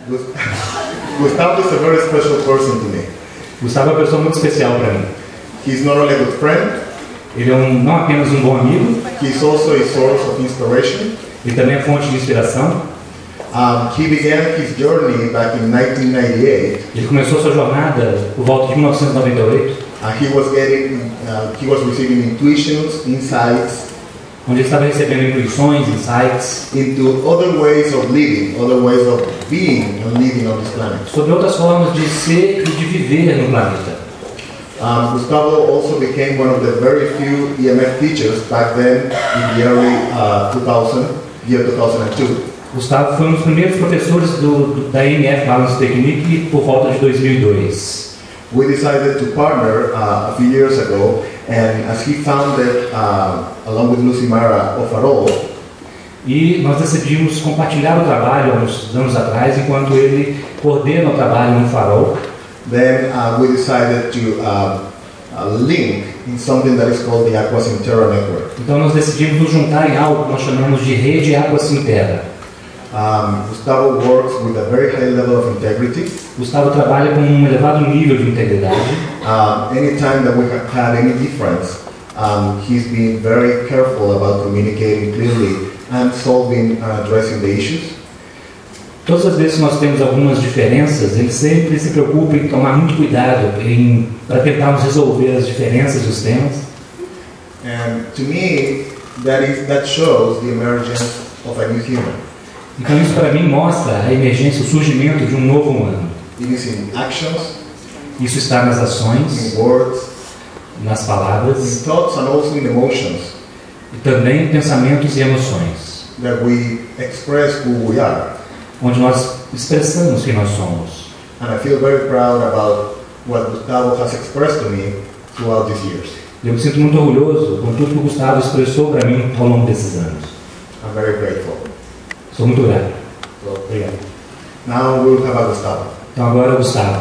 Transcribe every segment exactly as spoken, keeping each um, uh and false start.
Gustavo is a very special person to me. Gustavo é uma pessoa muito especial para mim. He's not only a good friend, ele é um, não apenas um bom amigo, he's also a source of inspiration. Ele também é fonte de inspiração. Um, he began his journey back in nineteen ninety-eight. Ele começou sua jornada por volta de mil novecentos e noventa e oito. Uh, he was getting, uh, he was receiving intuitions, insights, onde ele estava recebendo intuições, insights, into other ways of living, other ways of being and living on this planet. Sobre outras formas de ser e de viver no planeta. Um, Gustavo also became one of the very few E M F teachers back then in the early uh, two thousand, year two thousand two. Gustavo foi um dos primeiros professores do, do, da E M F Balance Technique por volta de dois mil e dois. We decided to partner uh, a few years ago, and as he founded, uh, along with Lucy Mara, O Farol, e nós decidimos compartilhar o trabalho há uns anos atrás, enquanto ele coordena o trabalho no Farol. Then uh, we decided to uh, uh, link in something that is called the Aqua Sintera Network. Então nós decidimos nos juntar em algo que nós chamamos de Rede Aqua Sintera. Um, Gustavo works with a very high level of integrity. Gustavo trabalha com um elevado nível de integridade. Um, anytime that we have had any difference, um, he's been very careful about communicating clearly and solving and addressing the issues. Todas as vezes que nós temos algumas diferenças, ele sempre se preocupa em tomar muito cuidado para tentarmos resolver as diferenças dos temas. And to me, that is that shows the emergence of a new human. Então isso para mim mostra a emergência, o surgimento de um novo humano. It is in actions, isso está nas ações, in words, nas palavras, in thoughts and also in emotions, e também em pensamentos e emoções, that we express who we are. Onde nós expressamos quem nós somos. And I feel very proud about what Gustavo has expressed to me throughout these years. Eu me sinto muito orgulhoso com tudo que o Gustavo expressou para mim ao longo desses anos. I'm very grateful. Sou muito grato. So, obrigado. Now we'll have a Gustavo. Então agora o Gustavo.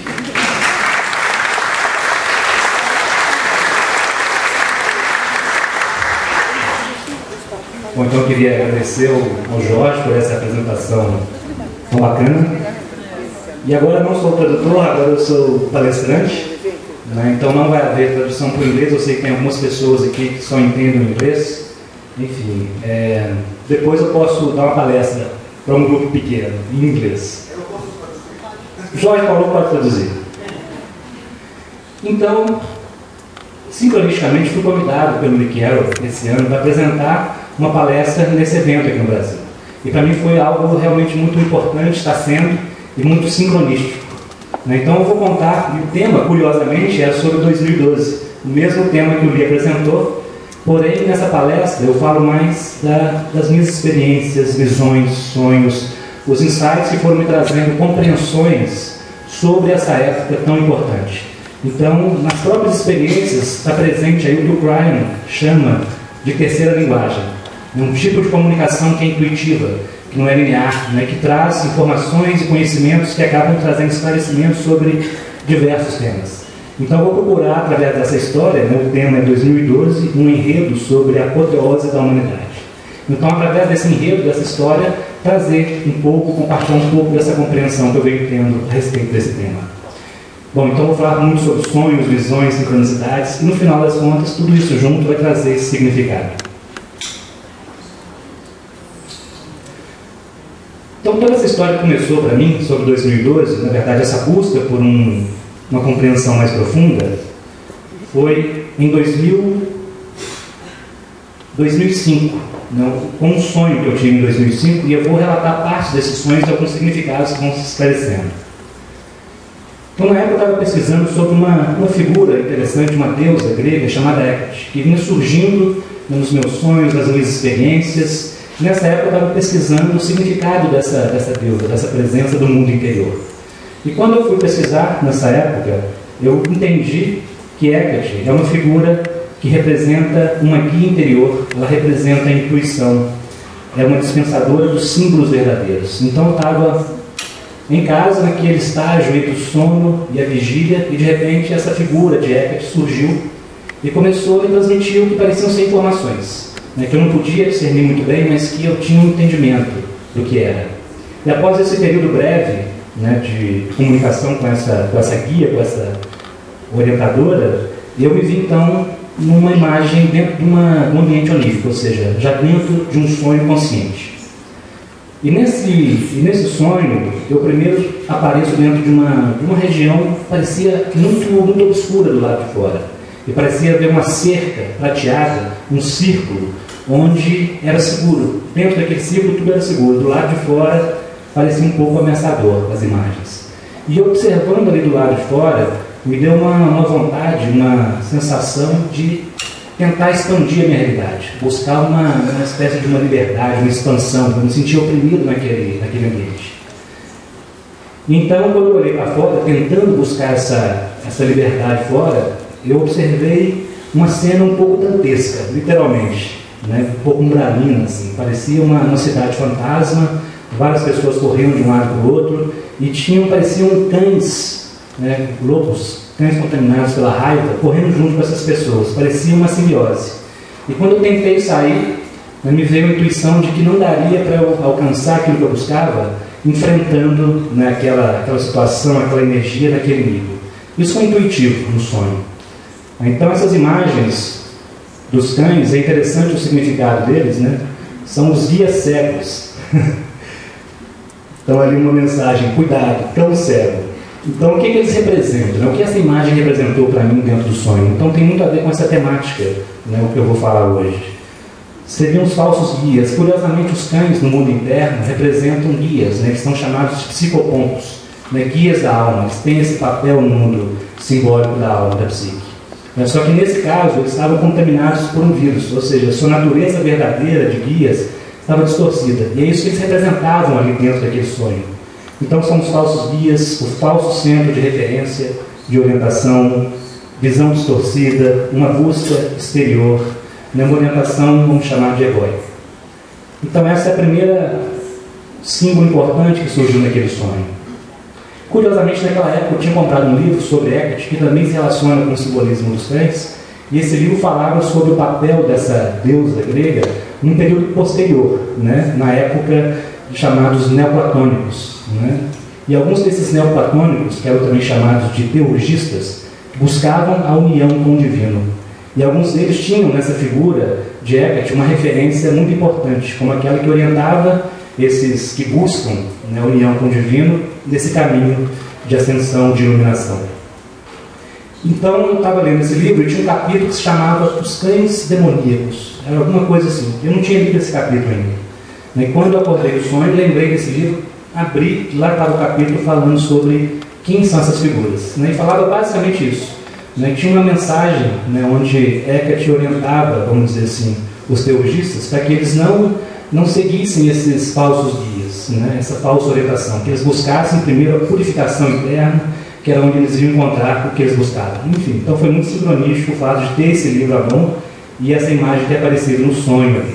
Bom, então eu queria agradecer ao Jorge por essa apresentação tão bacana. E agora eu não sou tradutor, agora eu sou palestrante. Né? Então não vai haver tradução para o inglês. Eu sei que tem algumas pessoas aqui que só entendem o inglês. Enfim, é, depois eu posso dar uma palestra para um grupo pequeno, em inglês. Jorge Paulo pode traduzir. Então, sincronisticamente fui convidado pelo Lee Carroll esse ano para apresentar uma palestra nesse evento aqui no Brasil. E para mim foi algo realmente muito importante, está sendo, e muito sincronístico. Então eu vou contar, e o tema, curiosamente, é sobre dois mil e doze, o mesmo tema que o Lee apresentou. Porém, nessa palestra eu falo mais da, das minhas experiências, visões, sonhos, os insights que foram me trazendo compreensões sobre essa época tão importante. Então, nas próprias experiências está presente aí o que o Brian chama de terceira linguagem. Um tipo de comunicação que é intuitiva, que não é linear, né, que traz informações e conhecimentos que acabam trazendo esclarecimentos sobre diversos temas. Então, eu vou procurar, através dessa história, né, o tema é dois mil e doze, um enredo sobre a apoteose da humanidade. Então, através desse enredo, dessa história, trazer um pouco, compartilhar um pouco dessa compreensão que eu venho tendo a respeito desse tema. Bom, então eu vou falar muito sobre sonhos, visões, sincronicidades, e no final das contas, tudo isso junto vai trazer esse significado. Então, toda essa história que começou para mim, sobre dois mil e doze, na verdade, essa busca por um... uma compreensão mais profunda, foi em dois mil, dois mil e cinco, né, com um sonho que eu tive em dois mil e cinco, e eu vou relatar parte desses sonhos e alguns significados que vão se esclarecendo. Então, na época, eu estava pesquisando sobre uma, uma figura interessante, uma deusa grega chamada Hecate, que vinha surgindo nos meus sonhos, nas minhas experiências. Nessa época, eu estava pesquisando o significado dessa, dessa deusa, dessa presença do mundo interior. E quando eu fui pesquisar nessa época, eu entendi que Hecate é uma figura que representa uma guia interior, ela representa a intuição, é uma dispensadora dos símbolos verdadeiros. Então eu estava em casa, naquele estágio entre o sono e a vigília, e de repente essa figura de Hecate surgiu e começou a me transmitir o que pareciam ser informações, né, que eu não podia discernir muito bem, mas que eu tinha um entendimento do que era. E após esse período breve, né, de comunicação com essa, com essa guia, com essa orientadora, eu me vi então numa imagem dentro de uma, um ambiente onírico, ou seja, já dentro de um sonho consciente. E nesse, e nesse sonho, eu primeiro apareço dentro de uma, de uma região que parecia muito, muito obscura do lado de fora. E parecia haver uma cerca prateada, um círculo, onde era seguro. Dentro daquele círculo tudo era seguro. Do lado de fora parecia um pouco ameaçador as imagens. E observando ali do lado de fora, me deu uma, uma vontade, uma sensação de tentar expandir a minha realidade, buscar uma, uma espécie de uma liberdade, uma expansão. Eu me sentia oprimido naquele, naquele ambiente. Então, quando eu olhei para fora, tentando buscar essa, essa liberdade fora, eu observei uma cena um pouco dantesca, literalmente, né? Um pouco umbralina, assim. Parecia uma, uma cidade fantasma, várias pessoas corriam de um lado para o outro, e tinham, pareciam cães, né? Lobos, cães contaminados pela raiva, correndo junto com essas pessoas. Parecia uma simbiose. E quando eu tentei sair, me veio a intuição de que não daria para eu alcançar aquilo que eu buscava, enfrentando, né, aquela, aquela situação, aquela energia daquele nível. Isso foi intuitivo no sonho. Então essas imagens dos cães, é interessante o significado deles, né? São os guias cegos. Então ali uma mensagem: cuidado, cão cego. Então o que, que eles representam, né? O que essa imagem representou para mim dentro do sonho? Então tem muito a ver com essa temática, né, o que eu vou falar hoje. Seriam os falsos guias. Curiosamente, os cães no mundo interno representam guias, né, que são chamados de psicopontos, né, guias da alma. Eles têm esse papel no mundo simbólico da alma, da psique. Só que nesse caso eles estavam contaminados por um vírus, ou seja, a sua natureza verdadeira de guias estava distorcida. E é isso que eles representavam ali dentro daquele sonho. Então são os falsos guias, o falso centro de referência, de orientação, visão distorcida, uma busca exterior, uma orientação, vamos chamar de egóica. Então essa é a primeira símbolo importante que surgiu naquele sonho. Curiosamente, naquela época eu tinha comprado um livro sobre Hecate, que também se relaciona com o simbolismo dos cães, e esse livro falava sobre o papel dessa deusa grega num período posterior, né, na época chamados neoplatônicos, né? E alguns desses neoplatônicos, que eram também chamados de teurgistas, buscavam a união com o divino. E alguns deles tinham nessa figura de Hecate uma referência muito importante, como aquela que orientava esses que buscam, né, a união com o divino nesse caminho de ascensão, de iluminação. Então eu estava lendo esse livro e tinha um capítulo que se chamava Os Cães Demoníacos. Era alguma coisa assim. Eu não tinha lido esse capítulo ainda. E quando eu acordei do sonho, lembrei desse livro, abri, lá estava o capítulo falando sobre quem são essas figuras. E falava basicamente isso. Tinha uma mensagem, né, onde Hecate orientava, vamos dizer assim, os teurgistas, para que eles não, não seguissem esses falsos guias, né, essa falsa orientação, que eles buscassem primeiro a purificação interna, que era onde eles iam encontrar o que eles buscavam. Enfim, então foi muito sincronístico o fato de ter esse livro à mão e essa imagem ter aparecido no sonho ali.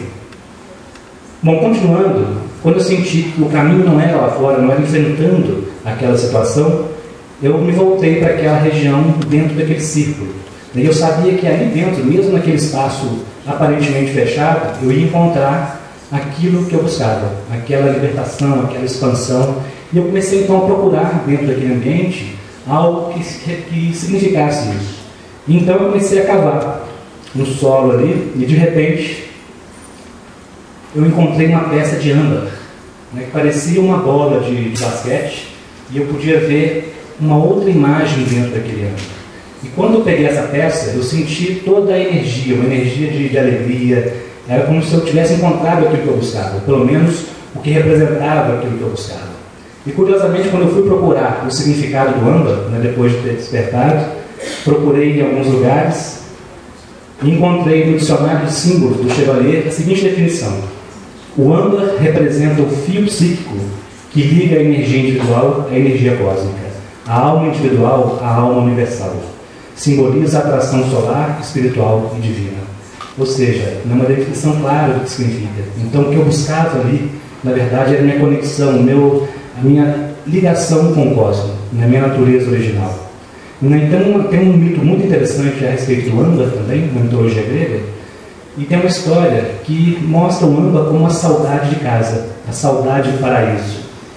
Bom, continuando, quando eu senti que o caminho não era lá fora, não era enfrentando aquela situação, eu me voltei para aquela região dentro daquele círculo. E eu sabia que ali dentro, mesmo naquele espaço aparentemente fechado, eu ia encontrar aquilo que eu buscava, aquela libertação, aquela expansão. E eu comecei então a procurar dentro daquele ambiente algo que, que significasse isso. Então eu comecei a cavar no solo ali e de repente eu encontrei uma peça de âmbar, né, que parecia uma bola de, de basquete, e eu podia ver uma outra imagem dentro daquele âmbar. E quando eu peguei essa peça, eu senti toda a energia, uma energia de, de alegria. Era como se eu tivesse encontrado aquilo que eu buscava, pelo menos o que representava aquilo que eu buscava. E curiosamente, quando eu fui procurar o significado do âmbar, né, depois de ter despertado, procurei em alguns lugares e encontrei no dicionário de símbolos do Chevalier a seguinte definição: o âmbar representa o fio psíquico que liga a energia individual à energia cósmica, a alma individual à alma universal. Simboliza a atração solar, espiritual e divina. Ou seja, não é uma definição clara do que significa. Então, o que eu buscava ali, na verdade, era a minha conexão, meu, a minha ligação com o cosmos, a minha natureza original. Então, tem um mito muito interessante a respeito do âmbar também, na mitologia grega, e tem uma história que mostra o âmbar como a saudade de casa, a saudade do paraíso.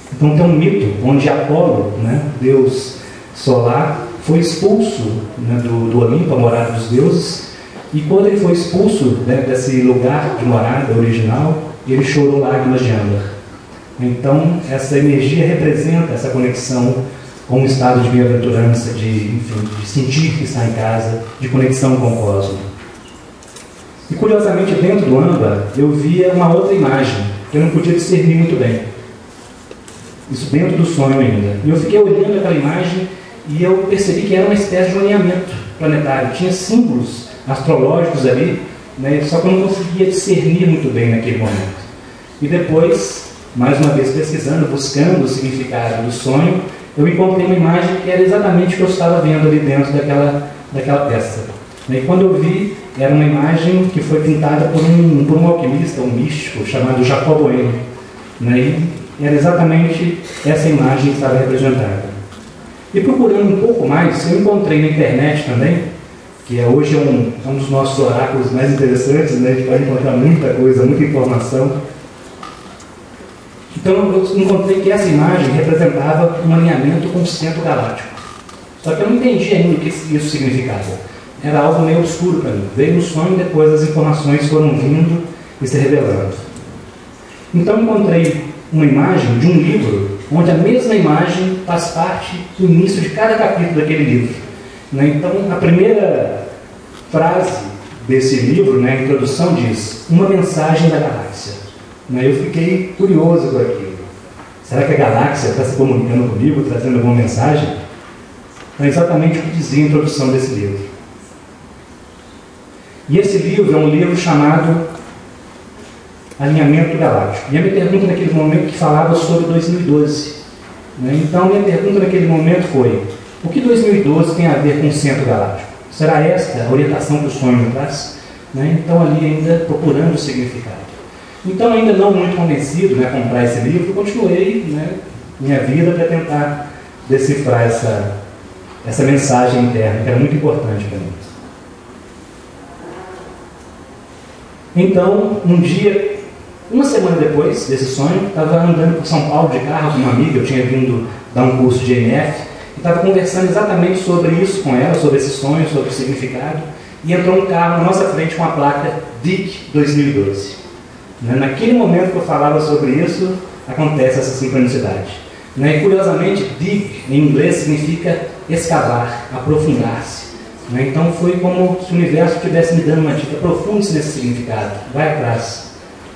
Então tem um mito onde Apolo, né, deus solar, foi expulso, né, do, do Olimpo, a morada dos deuses, e quando ele foi expulso, né, desse lugar de morada original, ele chorou lágrimas de âmbar. Então essa energia representa essa conexão com um estado de bem-aventurança, de, enfim, de sentir que está em casa, de conexão com o cosmos. E curiosamente, dentro do âmbar, eu via uma outra imagem, que eu não podia discernir muito bem. Isso dentro do sonho ainda. E eu fiquei olhando aquela imagem e eu percebi que era uma espécie de alinhamento planetário. Tinha símbolos astrológicos ali, né, só que eu não conseguia discernir muito bem naquele momento. E depois, mais uma vez pesquisando, buscando o significado do sonho, eu encontrei uma imagem que era exatamente o que eu estava vendo ali dentro daquela, daquela peça. E quando eu vi, era uma imagem que foi pintada por um, por um alquimista, um místico, chamado Jacob Boehme. E era exatamente essa imagem que estava representada. E procurando um pouco mais, eu encontrei na internet também, que é hoje é um, um dos nossos oráculos mais interessantes, né? A gente pode encontrar muita coisa, muita informação. Então eu encontrei que essa imagem representava um alinhamento com o centro galáctico. Só que eu não entendi ainda o que isso significava. Era algo meio obscuro para mim. Veio no sonho e depois as informações foram vindo e se revelando. Então eu encontrei uma imagem de um livro, onde a mesma imagem faz parte do início de cada capítulo daquele livro. Então a primeira frase desse livro, né, a introdução, diz: uma mensagem da galáxia. Eu fiquei curioso com aquilo. Será que a galáxia está se comunicando comigo, trazendo alguma mensagem? É exatamente o que dizia a introdução desse livro. E esse livro é um livro chamado Alinhamento Galáctico. E a minha pergunta naquele momento que falava sobre dois mil e doze. Então a minha pergunta naquele momento foi: o que dois mil e doze tem a ver com o centro galáctico? Será esta a orientação que o sonho me traz? Então ali ainda procurando o significado. Então, ainda não muito convencido, né, a comprar esse livro, continuei, né, minha vida para tentar decifrar essa, essa mensagem interna, que era muito importante para mim. Então, um dia, uma semana depois desse sonho, estava andando por São Paulo de carro com uma amiga, eu tinha vindo dar um curso de M F, e estava conversando exatamente sobre isso com ela, sobre esse sonho, sobre o significado, e entrou um carro na nossa frente com a placa D I C dois mil e doze. Naquele momento que eu falava sobre isso, acontece essa sincronicidade. E curiosamente, dig em inglês significa escavar, aprofundar-se. Então foi como se o universo estivesse me dando uma dica: aprofunde-se nesse significado, vai atrás.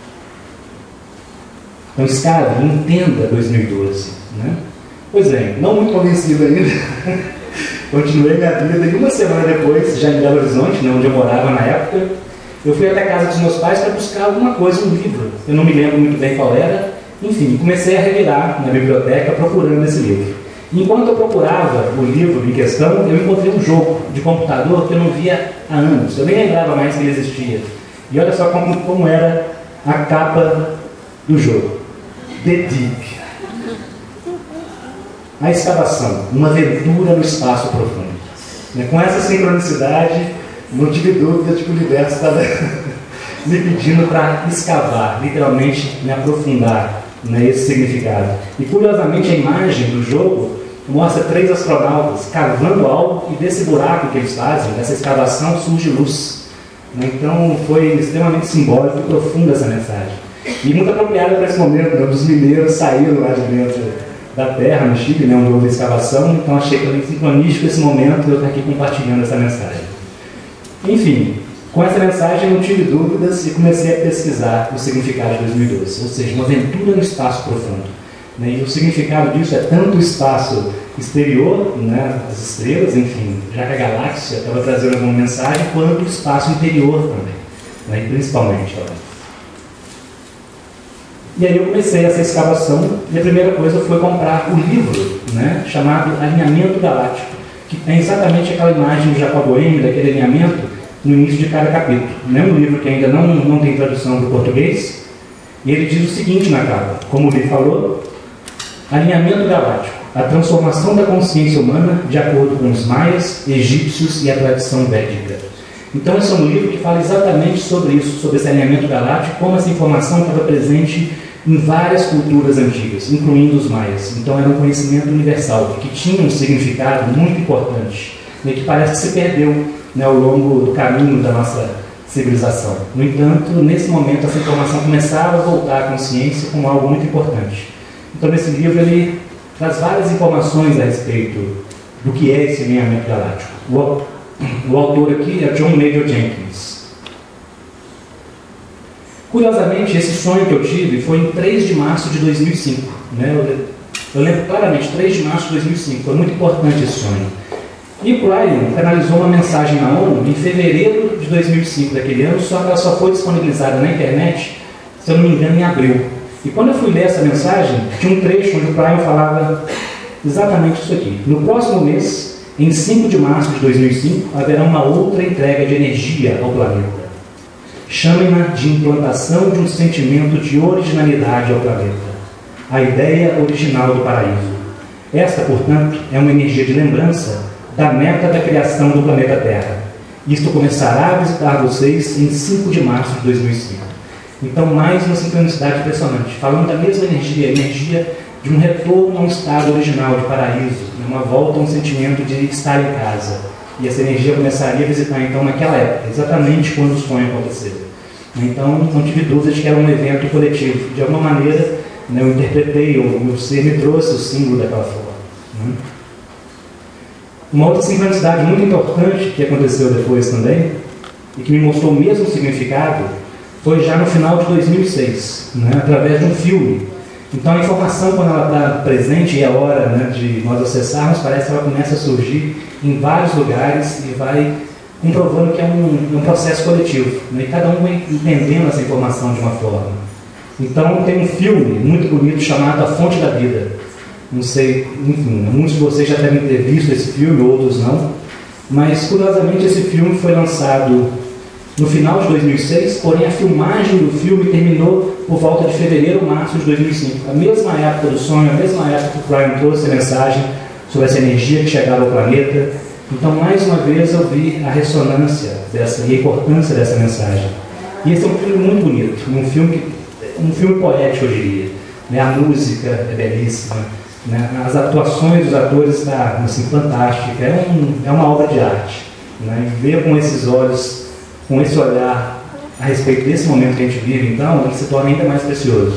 Então escave, entenda dois mil e doze. Né? Pois é, não muito convencido ainda. Continuei minha vida e uma semana depois, já em Belo Horizonte, né, onde eu morava na época, eu fui até a casa dos meus pais para buscar alguma coisa, um livro. Eu não me lembro muito bem qual era. Enfim, comecei a revirar na biblioteca procurando esse livro. Enquanto eu procurava o livro em questão, eu encontrei um jogo de computador que eu não via há anos. Eu nem lembrava mais que ele existia. E olha só como, como era a capa do jogo. The Deep. A escavação, uma aventura no espaço profundo. Com essa sincronicidade, não tive dúvida de que o universo estava me pedindo para escavar, literalmente me aprofundar nesse significado. E curiosamente a imagem do jogo mostra três astronautas cavando algo, e desse buraco que eles fazem, dessa escavação, surge luz. Então foi extremamente simbólico e profunda essa mensagem. E muito apropriada para esse momento, né? Os mineiros saíram lá de dentro da terra, no Chile, né, onde houve escavação. Então achei também sincronístico esse momento eu estar aqui compartilhando essa mensagem. Enfim, com essa mensagem eu não tive dúvidas e comecei a pesquisar o significado de dois mil e doze, ou seja, uma aventura no espaço profundo. E o significado disso é tanto o espaço exterior, né, as estrelas, enfim, já que a galáxia estava trazendo alguma mensagem, quanto o espaço interior também, né, principalmente também. E aí eu comecei essa escavação e a primeira coisa foi comprar o livro, né, chamado Alinhamento Galáctico, que tem exatamente aquela imagem de Jacob Boehme, daquele alinhamento, no início de cada capítulo. É um livro que ainda não, não tem tradução para o português, e ele diz o seguinte na capa, como o Lee falou: Alinhamento Galáctico, a transformação da consciência humana de acordo com os maias, egípcios e a tradição védica. Então esse é um livro que fala exatamente sobre isso, sobre esse alinhamento galáctico, como essa informação estava presente em várias culturas antigas, incluindo os maias. Então era um conhecimento universal, que tinha um significado muito importante, né, que parece que se perdeu, né, ao longo do caminho da nossa civilização. No entanto, nesse momento, essa informação começava a voltar à consciência como algo muito importante. Então, nesse livro, ele traz várias informações a respeito do que é esse alinhamento galáctico. O, o autor aqui é John Major Jenkins. Curiosamente, esse sonho que eu tive foi em três de março de dois mil e cinco. Né? Eu, eu lembro claramente, três de março de dois mil e cinco. Foi muito importante esse sonho. E Brian canalizou uma mensagem na ONU em fevereiro de dois mil e cinco daquele ano, só que ela só foi disponibilizada na internet, se eu não me engano, em abril. E quando eu fui ler essa mensagem, tinha um trecho onde o Brian falava exatamente isso aqui. No próximo mês, em cinco de março de dois mil e cinco, haverá uma outra entrega de energia ao planeta. Chamem-na de implantação de um sentimento de originalidade ao planeta. A ideia original do paraíso. Esta, portanto, é uma energia de lembrança da meta da criação do planeta Terra. Isto começará a visitar vocês em cinco de março de dois mil e cinco. Então, mais uma sincronicidade impressionante. Falando da mesma energia, a energia de um retorno a um estado original de paraíso, uma volta a um sentimento de estar em casa. E essa energia começaria a visitar, então, naquela época, exatamente quando o sonho aconteceu. Então, não tive dúvida de que era um evento coletivo. De alguma maneira, né, eu interpretei, o meu ser me trouxe o símbolo daquela forma. Né? Uma outra sincronicidade muito importante que aconteceu depois também, e que me mostrou o mesmo significado, foi já no final de dois mil e seis, né, através de um filme. Então a informação, quando ela está presente e é hora, né, de nós acessarmos, parece que ela começa a surgir em vários lugares e vai comprovando que é um, um processo coletivo, né, e cada um vai entendendo essa informação de uma forma. Então tem um filme muito bonito chamado A Fonte da Vida. Não sei, enfim, muitos de vocês já devem ter visto esse filme, outros não. Mas, curiosamente, esse filme foi lançado no final de dois mil e seis, porém a filmagem do filme terminou por volta de fevereiro ou março de dois mil e cinco. A mesma época do sonho, a mesma época que o Brian trouxe a mensagem sobre essa energia que chegava ao planeta. Então, mais uma vez, eu vi a ressonância dessa e a importância dessa mensagem. E esse é um filme muito bonito, um filme, um filme poético, eu diria. Né? A música é belíssima. Né? As atuações dos atores está assim, fantástica, é, um, é uma obra de arte. Né? E ver com esses olhos, com esse olhar a respeito desse momento que a gente vive, então, ele se torna ainda mais precioso.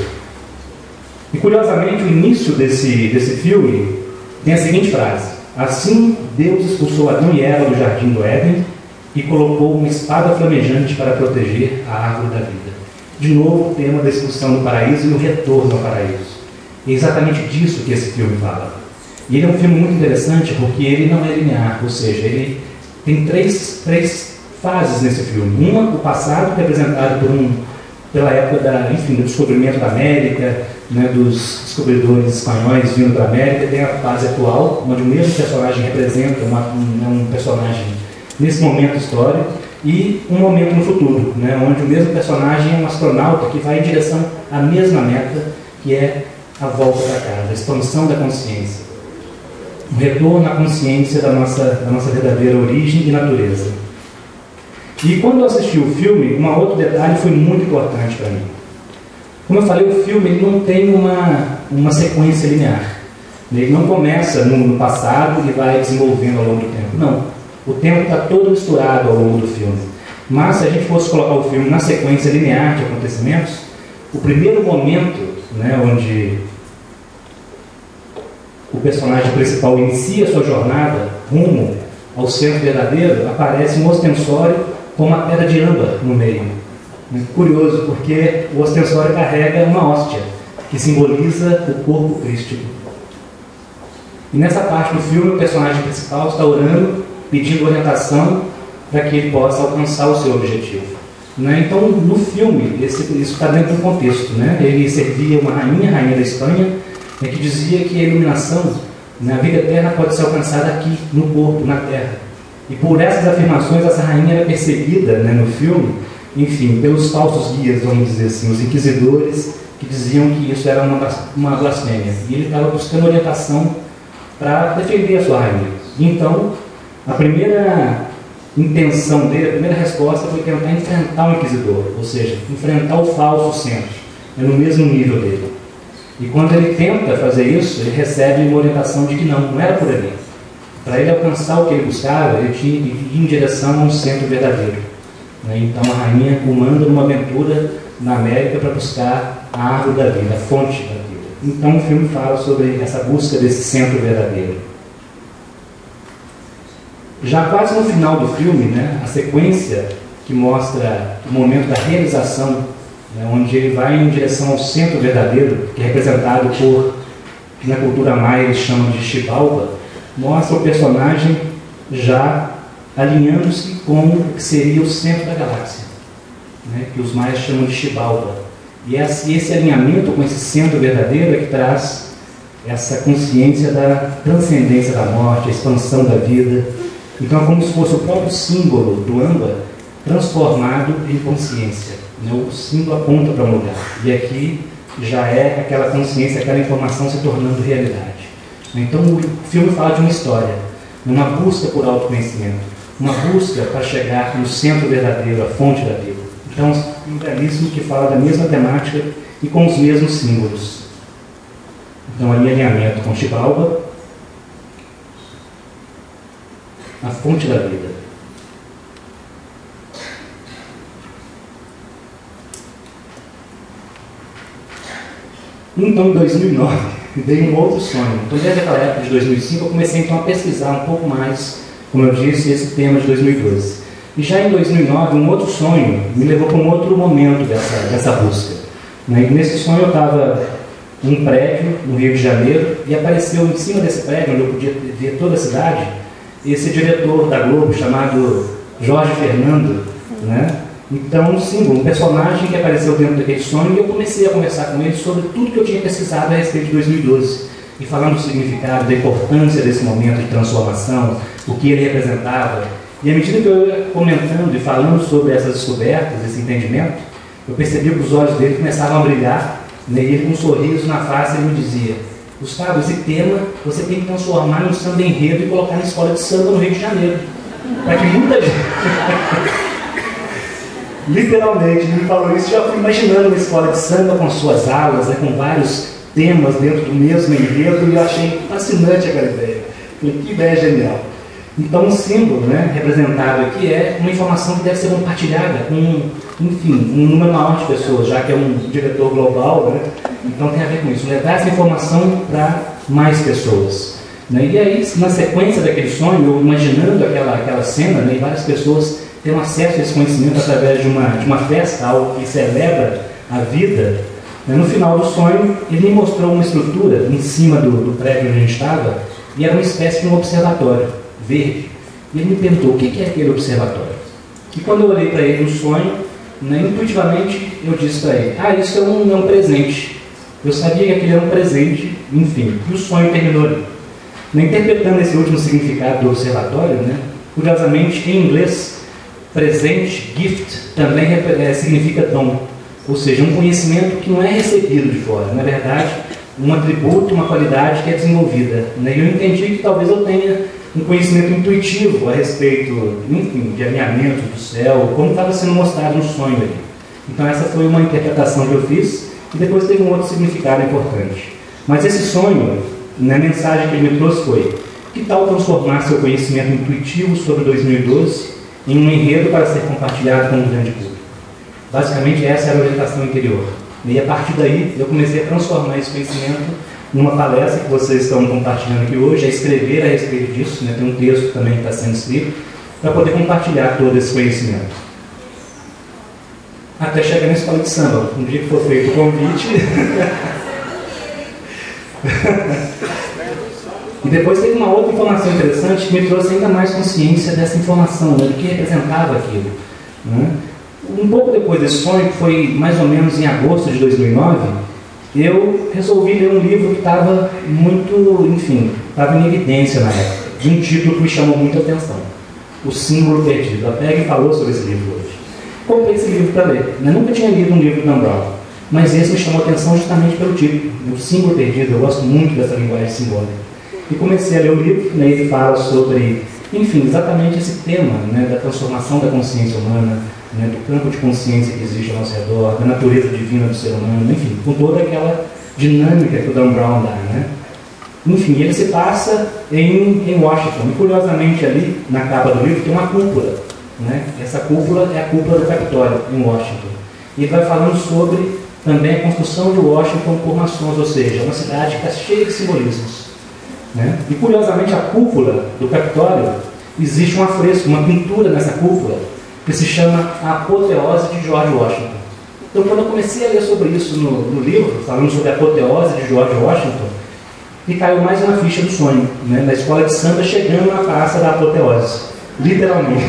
E curiosamente, o início desse, desse filme tem a seguinte frase: assim Deus expulsou Adão e Eva do jardim do Éden e colocou uma espada flamejante para proteger a árvore da vida. De novo, o tema da expulsão do paraíso e o retorno ao paraíso. É exatamente disso que esse filme fala. E ele é um filme muito interessante porque ele não é linear, ou seja, ele tem três, três fases nesse filme. Uma, o passado, representado por um, pela época da, enfim, do descobrimento da América, né, dos descobridores espanhóis vindo para a América. Tem a fase atual, onde o mesmo personagem representa uma, um, um personagem nesse momento histórico, e um momento no futuro, né, onde o mesmo personagem é um astronauta que vai em direção à mesma meta, que é a volta da casa, a expansão da consciência, o retorno à consciência da nossa, da nossa verdadeira origem e natureza. E quando eu assisti o filme, um outro detalhe foi muito importante para mim. Como eu falei, o filme ele não tem uma, uma sequência linear. Ele não começa no, no passado e vai desenvolvendo ao longo do tempo. Não. O tempo está todo misturado ao longo do filme. Mas se a gente fosse colocar o filme na sequência linear de acontecimentos, o primeiro momento, né, onde o personagem principal inicia sua jornada rumo ao centro verdadeiro, aparece um ostensório com uma pedra de âmbar no meio. Curioso, porque o ostensório carrega uma hóstia, que simboliza o corpo crístico. E nessa parte do filme, o personagem principal está orando, pedindo orientação para que ele possa alcançar o seu objetivo. Né? Então, no filme, esse, isso está dentro do contexto. Né? Ele servia uma rainha, rainha da Espanha, né, que dizia que a iluminação, né, a vida eterna pode ser alcançada aqui, no corpo, na terra. E por essas afirmações, essa rainha era perseguida, né, no filme, enfim, pelos falsos guias, vamos dizer assim, os inquisidores, que diziam que isso era uma, uma blasfêmia. E ele estava buscando orientação para defender a sua rainha. Então, a primeira intenção dele, a primeira resposta foi tentar enfrentar o inquisidor, ou seja, enfrentar o falso centro, é no mesmo nível dele. E quando ele tenta fazer isso, ele recebe uma orientação de que não, não era por ali. Para ele alcançar o que ele buscava, ele tinha que ir em direção a um centro verdadeiro. Então a rainha o manda numa aventura na América para buscar a árvore da vida, a fonte da vida. Então o filme fala sobre essa busca desse centro verdadeiro. Já quase no final do filme, né, a sequência que mostra o momento da realização, né, onde ele vai em direção ao centro verdadeiro, que é representado por, que na cultura maia eles chamam de Xibalba, mostra o personagem já alinhando-se com o que seria o centro da galáxia, né, que os maias chamam de Xibalba. E esse, esse alinhamento com esse centro verdadeiro é que traz essa consciência da transcendência da morte, a expansão da vida. Então é como se fosse o próprio símbolo do âmbar transformado em consciência. Né? O símbolo aponta para um lugar. E aqui já é aquela consciência, aquela informação se tornando realidade. Então o filme fala de uma história, uma busca por autoconhecimento, uma busca para chegar no centro verdadeiro, a fonte da vida. Então, um belíssimo que fala da mesma temática e com os mesmos símbolos. Então, ali alinhamento com Xibalba, a fonte da vida. Então, em dois mil e nove, veio um outro sonho. Então, desde aquela época de dois mil e cinco, eu comecei então a pesquisar um pouco mais, como eu disse, esse tema de dois mil e doze. E já em dois mil e nove, um outro sonho me levou para um outro momento dessa, dessa busca. Né? E nesse sonho eu estava em um prédio no Rio de Janeiro e apareceu em cima desse prédio, onde eu podia ver toda a cidade, esse diretor da Globo chamado Jorge Fernando. Né? Então, um símbolo, um personagem que apareceu dentro daquele sonho, e eu comecei a conversar com ele sobre tudo que eu tinha pesquisado a respeito de dois mil e doze. E falando do significado, da importância desse momento de transformação, o que ele representava. E à medida que eu ia comentando e falando sobre essas descobertas, esse entendimento, eu percebi que os olhos dele começavam a brilhar, né? E ele com um sorriso na face, ele me dizia: Gustavo, esse tema você tem que transformar num samba enredo e colocar na escola de samba no Rio de Janeiro. Para que muita gente... Literalmente, ele me falou isso, já fui imaginando uma escola de samba com suas aulas, né, com vários temas dentro do mesmo enredo, e eu achei fascinante aquela ideia. Falei, que ideia genial. Então, um símbolo, né, representado aqui é uma informação que deve ser compartilhada com, enfim, um número maior de pessoas, já que é um diretor global, né? Então tem a ver com isso, levar essa informação para mais pessoas. Né? E aí, na sequência daquele sonho, eu imaginando aquela, aquela cena, né, e várias pessoas têm acesso a esse conhecimento através de uma, de uma festa, algo que celebra a vida. Né? No final do sonho, ele me mostrou uma estrutura em cima do, do prédio onde a gente estava, e era uma espécie de um observatório verde. E ele me perguntou o que é aquele observatório. E quando eu olhei para ele no sonho, né, intuitivamente eu disse para ele: ah, isso é um, é um presente. Eu sabia que aquele era um presente, enfim. E o sonho terminou ali. Né, interpretando esse último significado do observatório, né, curiosamente, em inglês, presente, gift, também é, significa dom. Ou seja, um conhecimento que não é recebido de fora. Na verdade, um atributo, uma qualidade que é desenvolvida. Né, e eu entendi que talvez eu tenha um conhecimento intuitivo a respeito, enfim, de alinhamento do céu, como estava sendo mostrado no sonho ali. Então essa foi uma interpretação que eu fiz, e depois teve um outro significado importante. Mas esse sonho, na mensagem que ele me trouxe foi: que tal transformar seu conhecimento intuitivo sobre dois mil e doze em um enredo para ser compartilhado com um grande público? Basicamente essa era a orientação interior. E a partir daí eu comecei a transformar esse conhecimento numa palestra que vocês estão compartilhando aqui hoje, a escrever a respeito disso, né? Tem um texto também que está sendo escrito, para poder compartilhar todo esse conhecimento. Até chegar na escola de samba, um dia que for feito o convite. E depois teve uma outra informação interessante que me trouxe ainda mais consciência dessa informação, né? Do que representava aquilo. Né? Um pouco depois desse sonho, que foi mais ou menos em agosto de dois mil e nove, eu resolvi ler um livro que estava muito, enfim, estava em evidência na época, de um título que me chamou muita atenção: O Símbolo Perdido. A Peg falou sobre esse livro hoje. Comprei esse livro para ler. Eu nunca tinha lido um livro do Dan Brown, mas esse me chamou a atenção justamente pelo título, O Símbolo Perdido. Eu gosto muito dessa linguagem simbólica. E comecei a ler o livro, né, ele fala sobre, enfim, exatamente esse tema, né, da transformação da consciência humana, né, do campo de consciência que existe ao nosso redor, da natureza divina do ser humano, enfim, com toda aquela dinâmica que o Dan Brown dá, né? Enfim, ele se passa em, em Washington, e curiosamente ali, na capa do livro, tem uma cúpula, né? Essa cúpula é a cúpula do Capitólio, em Washington. E ele vai falando sobre também a construção de Washington por maçons, ou seja, uma cidade que está cheia de simbolismos, né? E curiosamente, a cúpula do Capitólio, existe um afresco, uma pintura nessa cúpula, que se chama A Apoteose de George Washington. Então, quando eu comecei a ler sobre isso no, no livro, falando sobre a apoteose de George Washington, me caiu mais uma ficha do sonho, né? Na escola de samba, chegando na praça da apoteose, literalmente.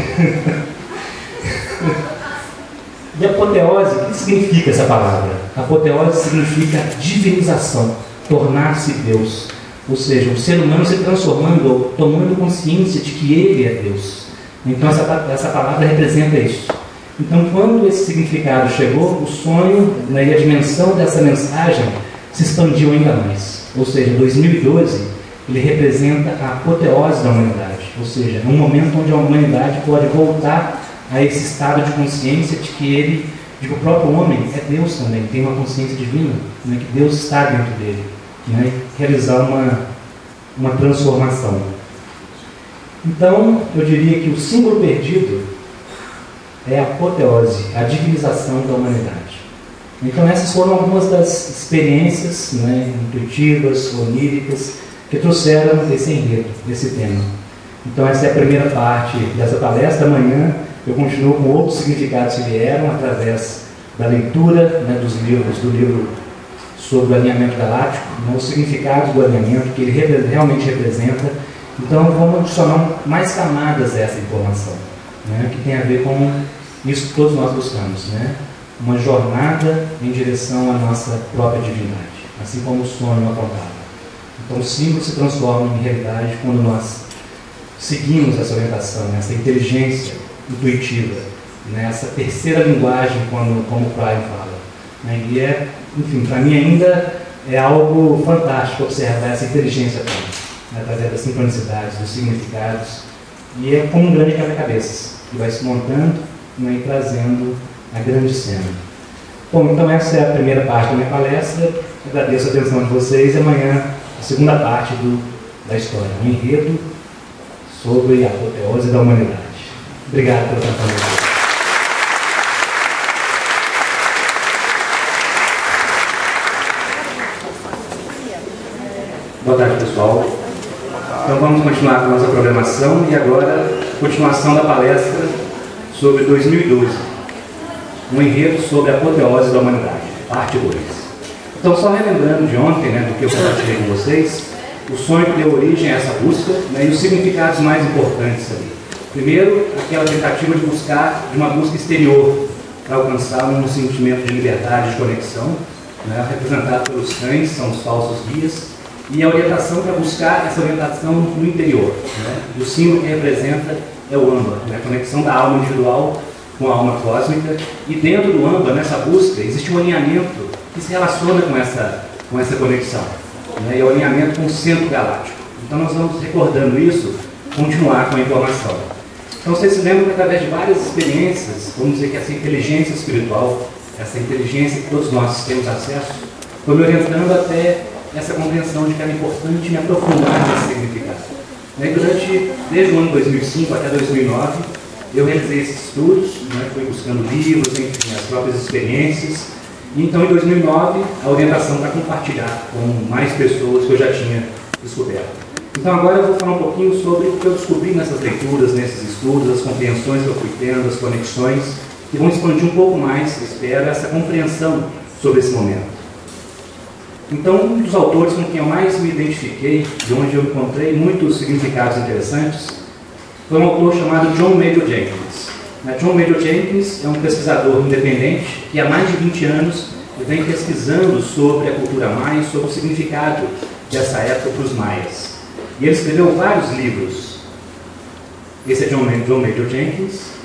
E apoteose, o que significa essa palavra? Apoteose significa divinização, tornar-se Deus. Ou seja, o ser humano se transformando, ou tomando consciência de que ele é Deus. Então essa, essa palavra representa isso. Então, quando esse significado chegou, o sonho, né, e a dimensão dessa mensagem se expandiu ainda mais. Ou seja, dois mil e doze, ele representa a apoteose da humanidade. Ou seja, é um momento onde a humanidade pode voltar a esse estado de consciência de que ele, de que o próprio homem é Deus também, tem uma consciência divina, né, que Deus está dentro dele, né, e realizar uma, uma transformação. Então, eu diria que o símbolo perdido é a apoteose, a divinização da humanidade. Então, essas foram algumas das experiências, né, intuitivas, oníricas, que trouxeram esse enredo, esse tema. Então, essa é a primeira parte dessa palestra. Amanhã eu continuo com outros significados que vieram através da leitura, né, dos livros, do livro sobre o alinhamento galáctico, né, os significados do alinhamento, que ele realmente representa. Então, vamos adicionar mais camadas a essa informação, né, que tem a ver com isso que todos nós buscamos, né? Uma jornada em direção à nossa própria divindade, assim como o sonho apontava. Então, os símbolos se transformam em realidade quando nós seguimos essa orientação, essa inteligência intuitiva, né, essa terceira linguagem, quando, como o Brian fala. Né, e é, enfim, para mim ainda é algo fantástico observar essa inteligência toda, né, através das sincronicidades, dos significados, e é como um grande quebra-cabeças, que vai se montando, né, e trazendo a grande cena. Bom, então essa é a primeira parte da minha palestra. Agradeço a atenção de vocês e amanhã a segunda parte do, da história, um enredo sobre a apoteose da humanidade. Obrigado pela atenção. Boa tarde, pessoal. Então vamos continuar com a nossa programação e agora continuação da palestra sobre dois mil e doze, um enredo sobre a apoteose da humanidade, parte dois. Então, só relembrando de ontem, né, do que eu compartilhei com vocês, o sonho que deu origem a essa busca, né, e os significados mais importantes ali. Primeiro, aquela tentativa de buscar, de uma busca exterior, para alcançar um sentimento de liberdade, de conexão, né, representado pelos cães, são os falsos guias, e a orientação para buscar essa orientação no interior. Né? E o símbolo que representa é o âmbar, né? A conexão da alma individual com a alma cósmica. E dentro do âmbar, nessa busca, existe um alinhamento que se relaciona com essa, com essa conexão. Né? E é o alinhamento com o centro galáctico. Então nós vamos, recordando isso, continuar com a informação. Então vocês se lembram que através de várias experiências, vamos dizer que essa inteligência espiritual, essa inteligência que todos nós temos acesso, foi me orientando até essa compreensão de que era importante me aprofundar nesse significado. E durante, desde o ano dois mil e cinco até dois mil e nove, eu realizei esses estudos, né, fui buscando livros, enfim, as próprias experiências. E então, em dois mil e nove, a orientação para compartilhar com mais pessoas que eu já tinha descoberto. Então, agora eu vou falar um pouquinho sobre o que eu descobri nessas leituras, nesses estudos, as compreensões que eu fui tendo, as conexões, que vão expandir um pouco mais, espero, essa compreensão sobre esse momento. Então, um dos autores com quem eu mais me identifiquei, de onde eu encontrei muitos significados interessantes, foi um autor chamado John Major Jenkins. John Major Jenkins é um pesquisador independente que há mais de vinte anos vem pesquisando sobre a cultura maia e sobre o significado dessa época para os maias. E ele escreveu vários livros. Esse é John Major Jenkins.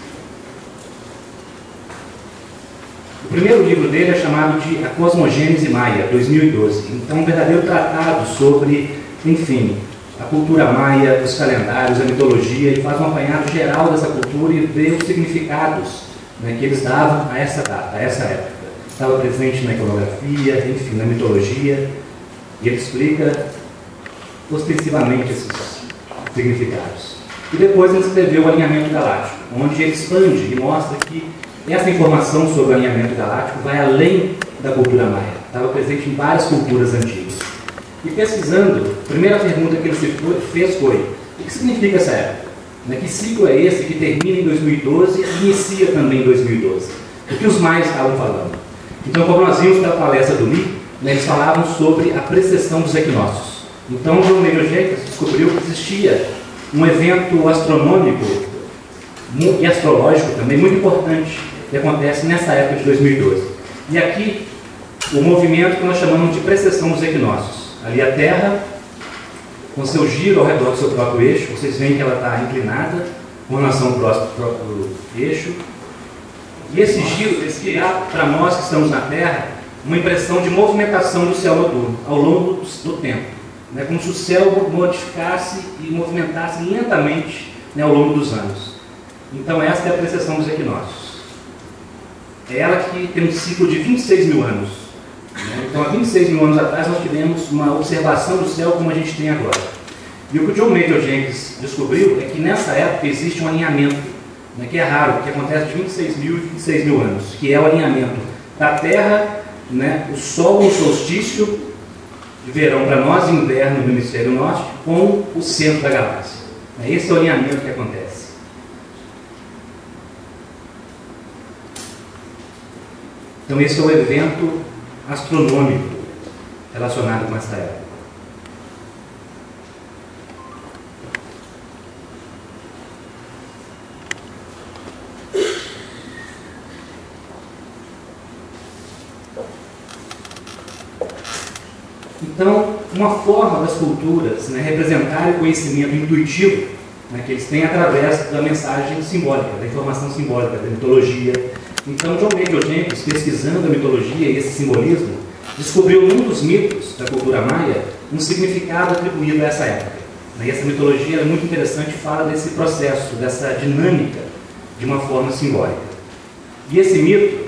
O primeiro livro dele é chamado de A Cosmogênese Maia, dois mil e doze. Então, um verdadeiro tratado sobre, enfim, a cultura maia, os calendários, a mitologia. Ele faz um apanhado geral dessa cultura e vê os significados né, que eles davam a essa data, a essa época. Estava presente na iconografia, enfim, na mitologia, e ele explica ostensivamente esses significados. E depois ele escreveu o Alinhamento Galáctico, onde ele expande e mostra que essa informação sobre o alinhamento galáctico vai além da cultura maia. Estava presente em várias culturas antigas. E pesquisando, a primeira pergunta que ele se fez foi: o que significa essa época? Né, que ciclo é esse que termina em dois mil e doze e inicia também em dois mil e doze? O que os maias estavam falando? Então, como nós vimos pela palestra do Lee, né, eles falavam sobre a precessão dos equinócios. Então, o John Major Jenkins descobriu que existia um evento astronômico e astrológico também muito importante que acontece nessa época de dois mil e doze. E aqui, o movimento que nós chamamos de precessão dos equinócios. Ali a Terra, com seu giro ao redor do seu próprio eixo, vocês veem que ela está inclinada com relação ao próprio, próprio eixo. E esse giro, esse dá para nós que estamos na Terra uma impressão de movimentação do céu noturno ao longo do, do tempo. Né? Como se o céu modificasse e movimentasse lentamente, né, ao longo dos anos. Então esta é a precessão dos equinócios. É ela que tem um ciclo de vinte e seis mil anos. Né? Então há vinte e seis mil anos atrás nós tivemos uma observação do céu como a gente tem agora. E o que o John Major Jenkins descobriu é que nessa época existe um alinhamento, né, que é raro, que acontece de vinte e seis mil e vinte e seis mil anos, que é o alinhamento da Terra, né, o Sol no solstício de verão para nós, inverno no hemisfério norte, com o centro da galáxia. Esse é o alinhamento que acontece. Então esse é o evento astronômico relacionado com essa época. Então, uma forma das culturas, né, representar o conhecimento intuitivo, né, que eles têm através da mensagem simbólica, da informação simbólica, da mitologia. Então, John Major Jenkins, pesquisando a mitologia e esse simbolismo, descobriu num dos mitos da cultura maia um significado atribuído a essa época. E essa mitologia é muito interessante, fala desse processo, dessa dinâmica de uma forma simbólica. E esse mito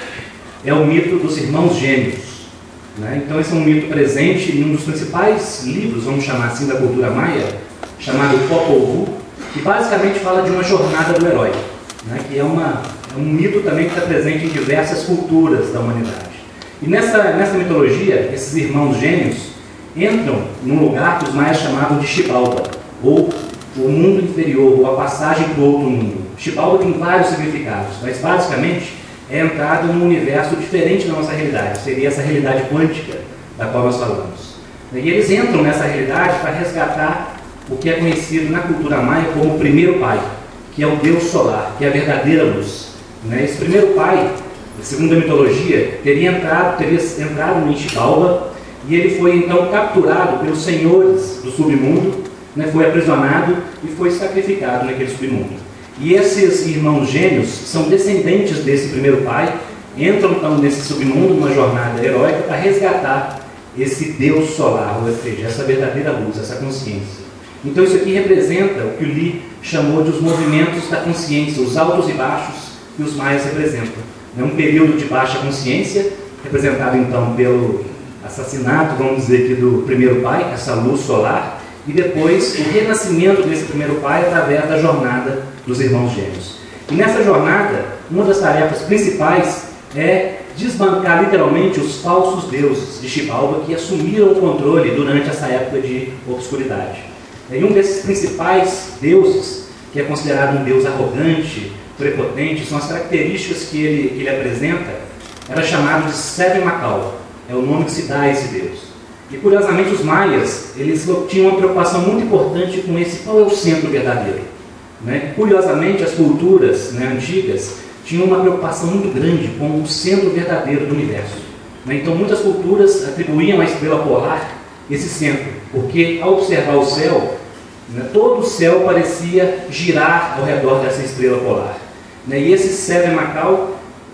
é o mito dos irmãos gêmeos. Né? Então esse é um mito presente em um dos principais livros, vamos chamar assim, da cultura maia, chamado Popol Vuh, que basicamente fala de uma jornada do herói, né? Que é, uma, é um mito também que está presente em diversas culturas da humanidade. E nessa, nessa mitologia, esses irmãos gêmeos entram num lugar que os maias chamavam de Xibalba, ou o mundo inferior, ou a passagem para o outro mundo. Xibalba tem vários significados, mas basicamente é entrado num universo diferente da nossa realidade, seria essa realidade quântica da qual nós falamos. E eles entram nessa realidade para resgatar o que é conhecido na cultura maia como o primeiro pai, que é o Deus solar, que é a verdadeira luz. Esse primeiro pai, segundo a mitologia, teria entrado, teria entrado em Xibalba, e ele foi então capturado pelos senhores do submundo, né, foi aprisionado e foi sacrificado naquele submundo. E esses irmãos gêmeos são descendentes desse primeiro pai, entram então nesse submundo, numa jornada heróica, para resgatar esse Deus solar, ou seja, essa verdadeira luz, essa consciência. Então isso aqui representa o que o Lee chamou de os movimentos da consciência, os altos e baixos que os maias representam. É um período de baixa consciência, representado então pelo assassinato, vamos dizer aqui, do primeiro pai, essa luz solar, e depois o renascimento desse primeiro pai através da jornada dos irmãos gêmeos. E nessa jornada, uma das tarefas principais é desbancar literalmente os falsos deuses de Xibalba que assumiram o controle durante essa época de obscuridade. E um desses principais deuses, que é considerado um deus arrogante, prepotente, são as características que ele, que ele apresenta, era chamado de Seven Macau, é o nome que se dá a esse deus. E curiosamente os maias, eles tinham uma preocupação muito importante com esse, qual é o centro verdadeiro. Né? Curiosamente as culturas, né, antigas tinham uma preocupação muito grande com o centro verdadeiro do universo. Né? Então muitas culturas atribuíam à estrela polar esse centro, porque ao observar o céu, né, todo o céu parecia girar ao redor dessa estrela polar. Né? E esse Seven Macau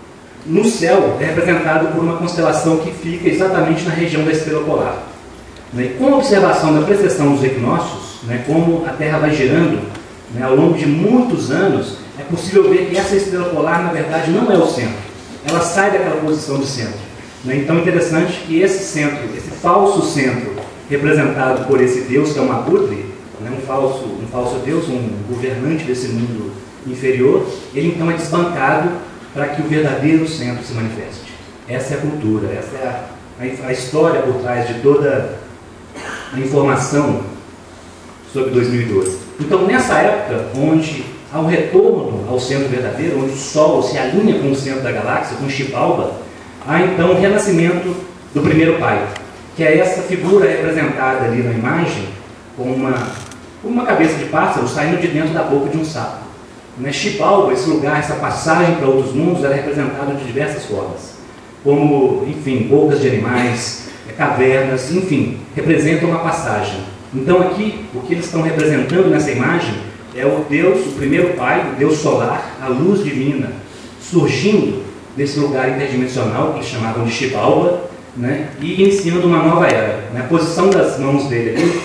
no céu é representado por uma constelação que fica exatamente na região da estrela polar. Né? E com a observação da precessão dos equinócios, né, como a Terra vai girando, né, ao longo de muitos anos, é possível ver que essa estrela polar, na verdade, não é o centro. Ela sai daquela posição de centro. Né? Então é interessante que esse centro, esse falso centro, representado por esse Deus, que é um abutre, né? um, falso, um falso Deus, um governante desse mundo inferior, ele então é desbancado para que o verdadeiro centro se manifeste. Essa é a cultura, essa é a, a, a história por trás de toda a informação sobre dois mil e doze. Então, nessa época, onde há um retorno ao centro verdadeiro, onde o Sol se alinha com o centro da galáxia, com Xibalba, há então o renascimento do primeiro pai, que é essa figura representada ali na imagem, com uma, com uma cabeça de pássaro saindo de dentro da boca de um sapo. Né? Xibalba, esse lugar, essa passagem para outros mundos, era representada de diversas formas, como, enfim, bocas de animais, cavernas, enfim, representam uma passagem. Então aqui, o que eles estão representando nessa imagem é o Deus, o primeiro pai, o Deus solar, a luz divina, surgindo desse lugar interdimensional, que eles chamavam de Xibalba, né, e iniciando uma nova era. Né? A posição das mãos dele ali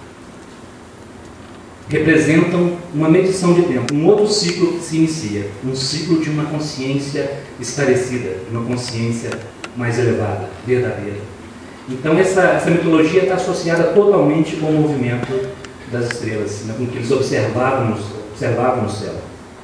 representam uma medição de tempo, um outro ciclo que se inicia, um ciclo de uma consciência esclarecida, de uma consciência mais elevada, verdadeira. Então essa, essa mitologia está associada totalmente com o movimento das estrelas, né, com o que eles observavam no, observavam no céu.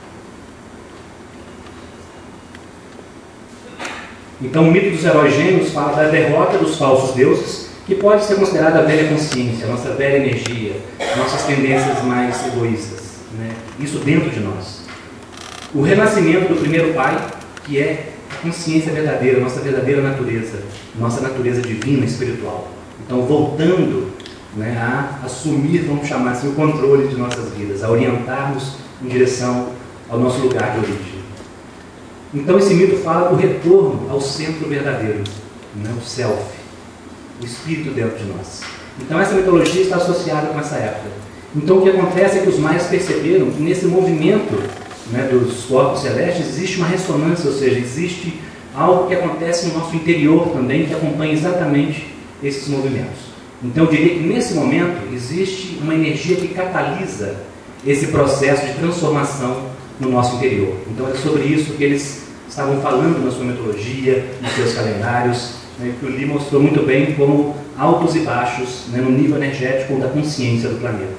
Então o mito dos heróis gêmeos fala da derrota dos falsos deuses, que pode ser considerada a velha consciência, a nossa velha energia, nossas tendências mais egoístas, né? Isso dentro de nós. O renascimento do primeiro pai, que é a consciência verdadeira, nossa verdadeira natureza, nossa natureza divina, espiritual. Então, voltando, né, a assumir, vamos chamar assim, o controle de nossas vidas, a orientarmos em direção ao nosso lugar de origem. Então, esse mito fala do retorno ao centro verdadeiro, né, o self, o espírito dentro de nós. Então essa mitologia está associada com essa época. Então o que acontece é que os maias perceberam que nesse movimento, né, dos corpos celestes existe uma ressonância, ou seja, existe algo que acontece no nosso interior também, que acompanha exatamente esses movimentos. Então eu diria que nesse momento existe uma energia que catalisa esse processo de transformação no nosso interior. Então é sobre isso que eles estavam falando na sua mitologia, nos seus calendários, né, que o Lee mostrou muito bem como altos e baixos, né, no nível energético da consciência do planeta.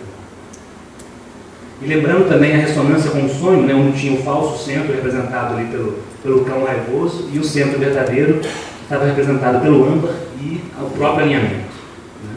E lembrando também a ressonância com o sonho, né, onde tinha o falso centro representado ali pelo, pelo cão raivoso e o centro verdadeiro que estava representado pelo âmbar e o próprio alinhamento. Né.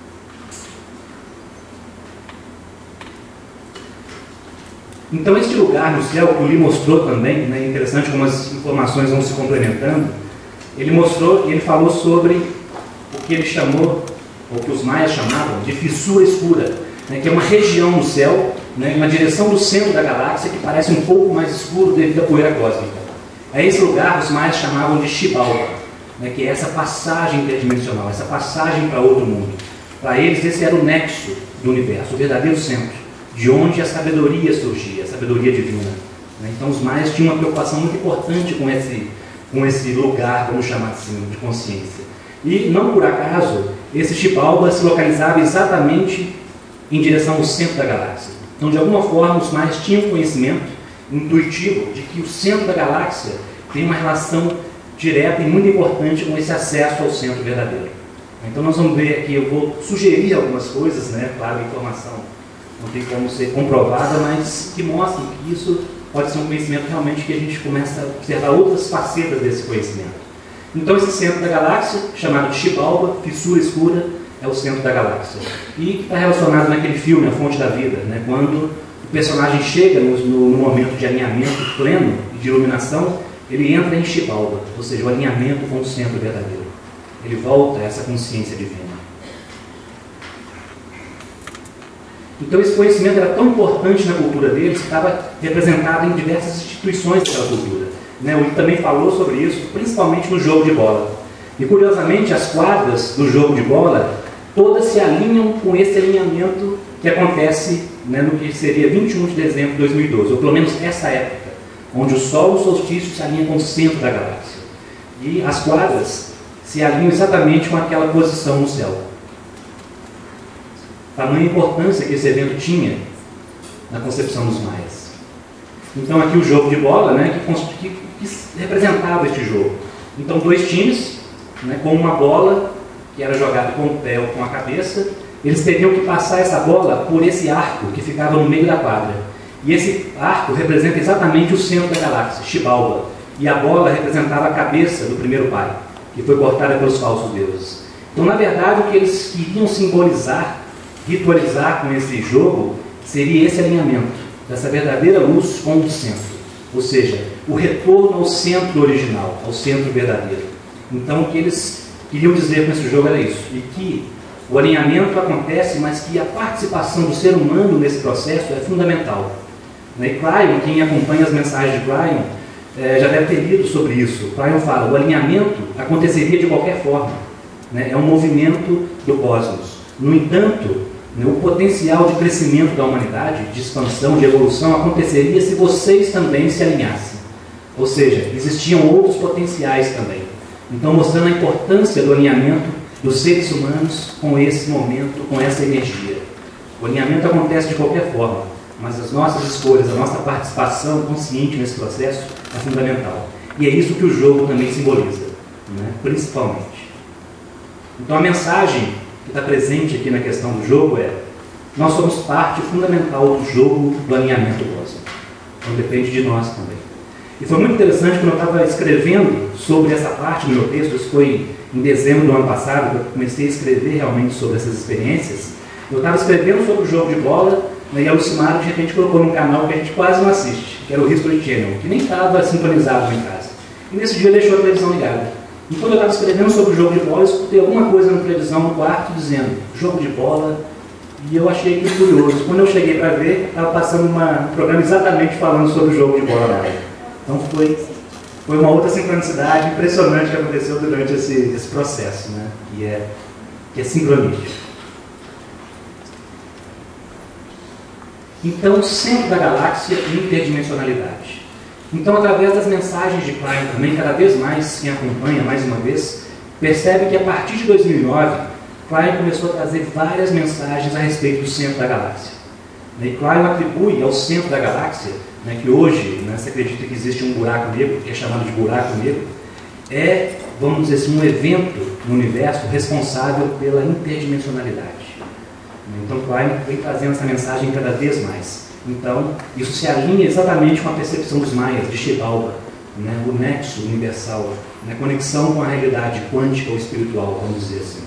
Então este lugar no céu que o Lee mostrou também, né, é interessante como as informações vão se complementando. Ele mostrou, ele falou sobre o que ele chamou, ou que os maias chamavam, de fissura escura, né, que é uma região no céu, né, na direção do centro da galáxia, que parece um pouco mais escuro devido à poeira cósmica. A esse lugar os maias chamavam de Xibalba, né, que é essa passagem interdimensional, essa passagem para outro mundo. Para eles esse era o nexo do universo, o verdadeiro centro, de onde a sabedoria surgia, a sabedoria divina. Né. Então os maias tinham uma preocupação muito importante com esse com esse lugar, vamos chamar assim, de consciência. E, não por acaso, esse Xibalba se localizava exatamente em direção ao centro da galáxia. Então, de alguma forma, os maias tinham conhecimento intuitivo de que o centro da galáxia tem uma relação direta e muito importante com esse acesso ao centro verdadeiro. Então, nós vamos ver aqui, eu vou sugerir algumas coisas, né? Claro, a informação não tem como ser comprovada, mas que mostram que isso pode ser um conhecimento realmente que a gente começa a observar outras facetas desse conhecimento. Então esse centro da galáxia, chamado de Xibalba, fissura escura, é o centro da galáxia. E que está relacionado naquele filme, A Fonte da Vida, né, quando o personagem chega no, no, no momento de alinhamento pleno e de iluminação, ele entra em Xibalba, ou seja, o alinhamento com o centro verdadeiro. Ele volta a essa consciência divina. Então esse conhecimento era tão importante na cultura deles que estava representado em diversas instituições daquela cultura. Né? O Lee também falou sobre isso, principalmente no jogo de bola. E curiosamente as quadras do jogo de bola todas se alinham com esse alinhamento que acontece, né, no que seria vinte e um de dezembro de dois mil e doze, ou pelo menos essa época, onde o Sol e o solstício se alinham com o centro da galáxia. E as quadras se alinham exatamente com aquela posição no céu. Tamanha importância que esse evento tinha na concepção dos maias. Então aqui o jogo de bola, né, que, que, que representava este jogo. Então dois times, né, com uma bola que era jogada com o pé ou com a cabeça, eles teriam que passar essa bola por esse arco que ficava no meio da quadra. E esse arco representa exatamente o centro da galáxia, Xibalba. E a bola representava a cabeça do primeiro pai, que foi cortada pelos falsos deuses. Então, na verdade, o que eles queriam simbolizar, ritualizar com esse jogo, seria esse alinhamento dessa verdadeira luz com o centro. Ou seja, o retorno ao centro original, ao centro verdadeiro. Então, o que eles queriam dizer com esse jogo era isso. E que o alinhamento acontece, mas que a participação do ser humano nesse processo é fundamental. E Cryon, quem acompanha as mensagens de Cryon, é, já deve ter lido sobre isso. Cryon fala, o alinhamento aconteceria de qualquer forma. Né? É um movimento do cosmos. No entanto, né, o potencial de crescimento da humanidade, de expansão, de evolução, aconteceria se vocês também se alinhassem. Ou seja, existiam outros potenciais também. Então, mostrando a importância do alinhamento dos seres humanos com esse momento, com essa energia. O alinhamento acontece de qualquer forma, mas as nossas escolhas, a nossa participação consciente nesse processo é fundamental. E é isso que o jogo também simboliza, né? Principalmente. Então a mensagem que está presente aqui na questão do jogo é: nós somos parte fundamental do jogo do alinhamento cósmico. Então depende de nós também. E foi muito interessante quando eu estava escrevendo sobre essa parte do meu texto, isso foi em dezembro do ano passado, que eu comecei a escrever realmente sobre essas experiências. Eu estava escrevendo sobre o jogo de bola, né, e a Lucimara de repente colocou num canal que a gente quase não assiste, que era o History Channel, que nem estava sintonizado em casa. E nesse dia deixou a televisão ligada. E quando eu estava escrevendo sobre o jogo de bola, eu escutei alguma coisa na televisão no quarto dizendo jogo de bola, e eu achei aquilo curioso. Quando eu cheguei para ver, estava passando uma, um programa exatamente falando sobre o jogo de bola na área. Então foi, foi uma outra sincronicidade impressionante que aconteceu durante esse, esse processo, né? que, é, que é sincronístico. Então, centro da galáxia e interdimensionalidade. Então, através das mensagens de Cryon também, cada vez mais, quem acompanha mais uma vez, percebe que a partir de dois mil e nove, Cryon começou a trazer várias mensagens a respeito do centro da galáxia. E Cryon atribui ao centro da galáxia, né, que hoje, né, se acredita que existe um buraco negro, que é chamado de buraco negro, é, vamos dizer assim, um evento no universo responsável pela interdimensionalidade. Então, Cryon vem trazendo essa mensagem cada vez mais. Então, isso se alinha exatamente com a percepção dos maias, de Xibalba, né, o nexo universal, a, né, conexão com a realidade quântica ou espiritual, vamos dizer assim.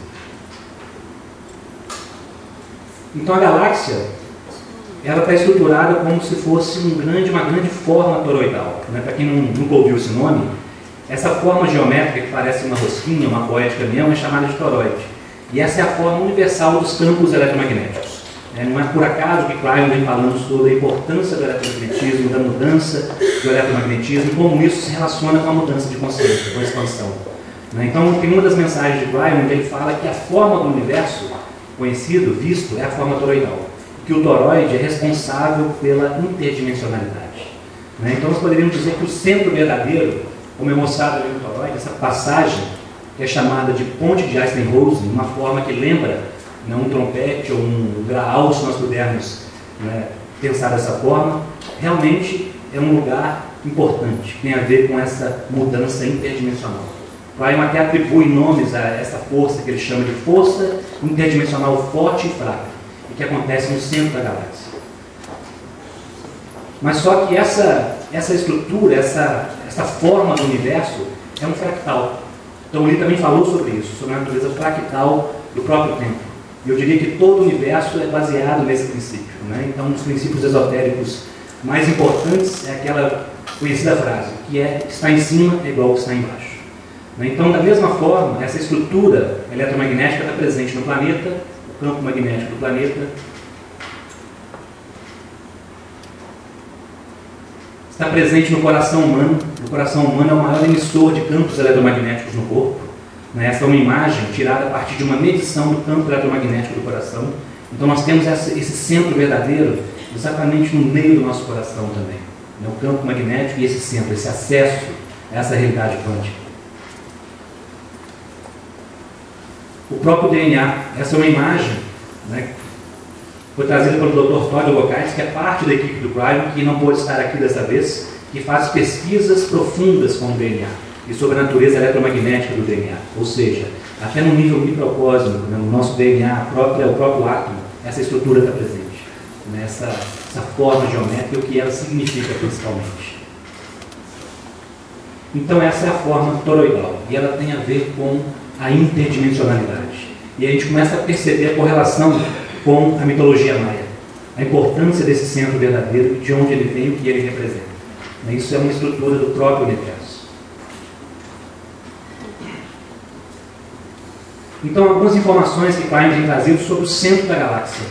Então, a galáxia, ela está estruturada como se fosse um grande, uma grande forma toroidal. Né? Para quem não, nunca ouviu esse nome, essa forma geométrica que parece uma rosquinha, uma boia de caminhão, é chamada de toroide. E essa é a forma universal dos campos eletromagnéticos. É, não é por acaso que Cryon vem falando sobre a importância do eletromagnetismo, da mudança do eletromagnetismo, e como isso se relaciona com a mudança de consciência, com a expansão. Né? Então, tem uma das mensagens de Cryon onde ele fala que a forma do universo conhecido, visto, é a forma toroidal. Que o toroide é responsável pela interdimensionalidade. Né? Então, nós poderíamos dizer que o centro verdadeiro, como é mostrado ali no toroide, essa passagem, que é chamada de ponte de Einstein-Rosen, uma forma que lembra, né, um trompete ou um graal, se nós pudermos, né, pensar dessa forma, realmente é um lugar importante, que tem a ver com essa mudança interdimensional. Cryon até atribui nomes a essa força que ele chama de força interdimensional forte e fraca, e que acontece no centro da galáxia. Mas só que essa, essa estrutura, essa, essa forma do universo é um fractal. Então ele também falou sobre isso, sobre a natureza fractal do próprio tempo. E eu diria que todo o universo é baseado nesse princípio. Né? Então um dos princípios esotéricos mais importantes é aquela conhecida frase, que é que está em cima é igual ao que está embaixo. Então, da mesma forma, essa estrutura eletromagnética está presente no planeta, o campo magnético do planeta está presente no coração humano. O coração humano é o maior emissor de campos eletromagnéticos no corpo. Essa é uma imagem tirada a partir de uma medição do campo eletromagnético do coração. Então, nós temos esse centro verdadeiro exatamente no meio do nosso coração também. O campo magnético e esse centro, esse acesso a essa realidade quântica. O próprio D N A, essa é uma imagem, né, foi trazida pelo doutor Todd Wokaitz, que é parte da equipe do Cryon, que não pôde estar aqui dessa vez, que faz pesquisas profundas com o D N A e sobre a natureza eletromagnética do D N A. Ou seja, até no nível microcósmico, né, no nosso D N A, a própria, o próprio átomo, essa estrutura está presente, né, essa, essa forma geométrica e o que ela significa principalmente. Então essa é a forma toroidal e ela tem a ver com a interdimensionalidade. E a gente começa a perceber a correlação com a mitologia maia, a importância desse centro verdadeiro, de onde ele vem e o que ele representa. Isso é uma estrutura do próprio universo. Então, algumas informações que Cryon tem trazido sobre o centro da galáxia.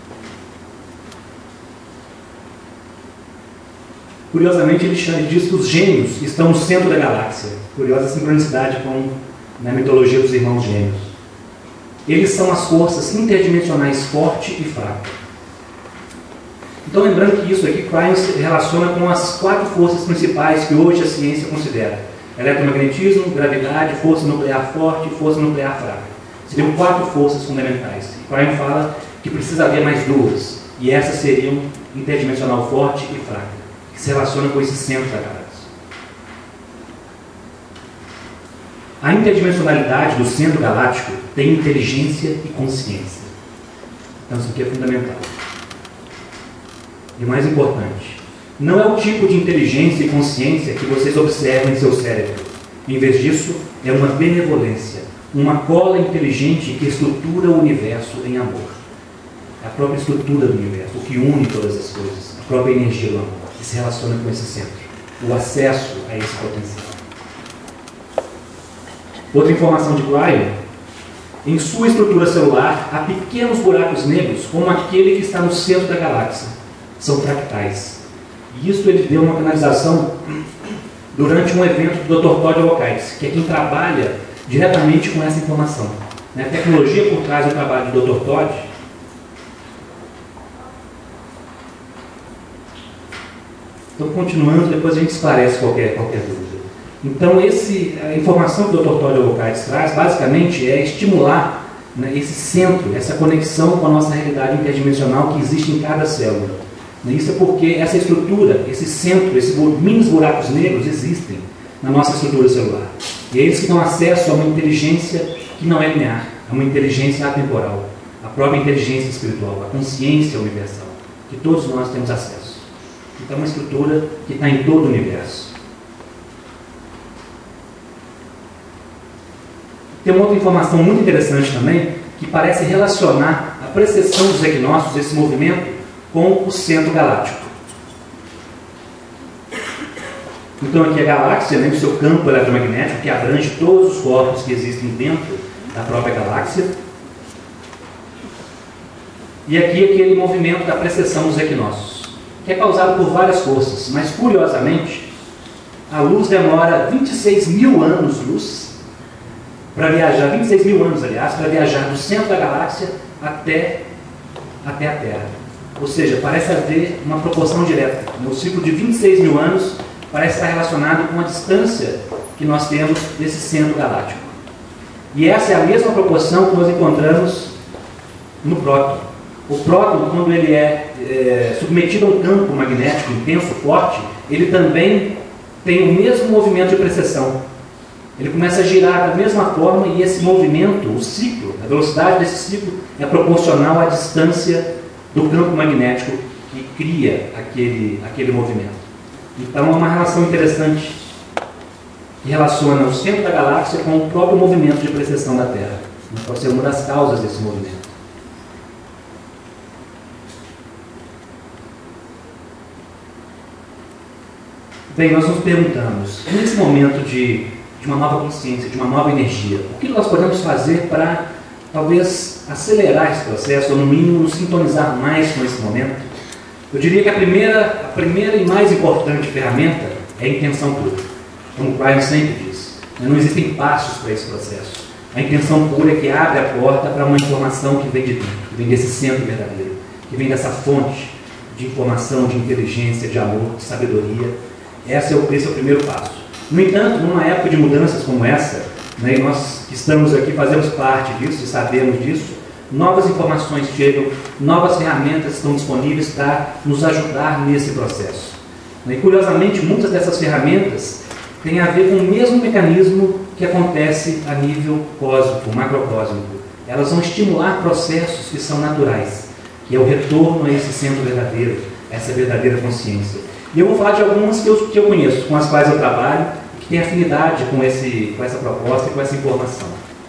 Curiosamente, ele diz que os gêmeos estão no centro da galáxia. Curiosa sincronicidade com a mitologia dos irmãos gêmeos. Eles são as forças interdimensionais forte e fraca. Então, lembrando que isso aqui, Cryon se relaciona com as quatro forças principais que hoje a ciência considera: eletromagnetismo, gravidade, força nuclear forte e força nuclear fraca. Seriam quatro forças fundamentais. Cryon fala que precisa haver mais duas, e essas seriam interdimensional forte e fraca, que se relacionam com esse centro da galáxia. A interdimensionalidade do centro galáctico tem inteligência e consciência. Então isso aqui é fundamental. E o mais importante, não é o tipo de inteligência e consciência que vocês observam em seu cérebro. Em vez disso, é uma benevolência, uma cola inteligente que estrutura o universo em amor. É a própria estrutura do universo, o que une todas as coisas, a própria energia do amor, que se relaciona com esse centro, o acesso a esse potencial. Outra informação de Cryon: em sua estrutura celular há pequenos buracos negros, como aquele que está no centro da galáxia. São fractais. E isso ele deu uma canalização durante um evento do doutor Todd Wokaitz, que é quem trabalha diretamente com essa informação. A tecnologia por trás do trabalho do doutor Todd Então, continuando, depois a gente esclarece qualquer, qualquer dúvida. Então, esse, a informação que o doutor Todd Wokaitz traz, basicamente, é estimular, né, esse centro, essa conexão com a nossa realidade interdimensional que existe em cada célula. Isso é porque essa estrutura, esse centro, esses mini buracos negros existem na nossa estrutura celular. E é eles que dão acesso a uma inteligência que não é linear, a uma inteligência atemporal, a própria inteligência espiritual, a consciência universal, que todos nós temos acesso. Então é uma estrutura que está em todo o universo. Tem uma outra informação muito interessante também, que parece relacionar a precessão dos equinócios, esse movimento, com o centro galáctico. Então aqui a galáxia, né, o seu campo eletromagnético, que abrange todos os corpos que existem dentro da própria galáxia. E aqui aquele movimento da precessão dos equinócios, que é causado por várias forças, mas curiosamente, a luz demora vinte e seis mil anos-luz para viajar, vinte e seis mil anos, aliás, para viajar do centro da galáxia até, até a Terra. Ou seja, parece haver uma proporção direta. No ciclo de vinte e seis mil anos, parece estar relacionado com a distância que nós temos desse centro galáctico. E essa é a mesma proporção que nós encontramos no próton. O próton, quando ele é, é submetido a um campo magnético intenso, forte, ele também tem o mesmo movimento de precessão. Ele começa a girar da mesma forma e esse movimento, o ciclo, a velocidade desse ciclo é proporcional à distância do campo magnético que cria aquele, aquele movimento. Então é uma relação interessante que relaciona o centro da galáxia com o próprio movimento de precessão da Terra. Pode ser uma das causas desse movimento. Bem, nós nos perguntamos, nesse momento de, de uma nova consciência, de uma nova energia, o que nós podemos fazer para talvez acelerar esse processo, ou no mínimo nos sintonizar mais com esse momento? Eu diria que a primeira, a primeira e mais importante ferramenta é a intenção pura. Como o Cryon sempre diz, não existem passos para esse processo. A intenção pura é que abre a porta para uma informação que vem de dentro, que vem desse centro verdadeiro, que vem dessa fonte de informação, de inteligência, de amor, de sabedoria. Esse é o, esse é o primeiro passo. No entanto, numa época de mudanças como essa, né, e nós que estamos aqui fazemos parte disso e sabemos disso, novas informações chegam, novas ferramentas estão disponíveis para nos ajudar nesse processo. E, curiosamente, muitas dessas ferramentas têm a ver com o mesmo mecanismo que acontece a nível cósmico, macrocósmico. Elas vão estimular processos que são naturais, que é o retorno a esse centro verdadeiro, essa verdadeira consciência. E eu vou falar de algumas que eu, que eu conheço, com as quais eu trabalho, que têm afinidade com, esse, com essa proposta e com essa informação.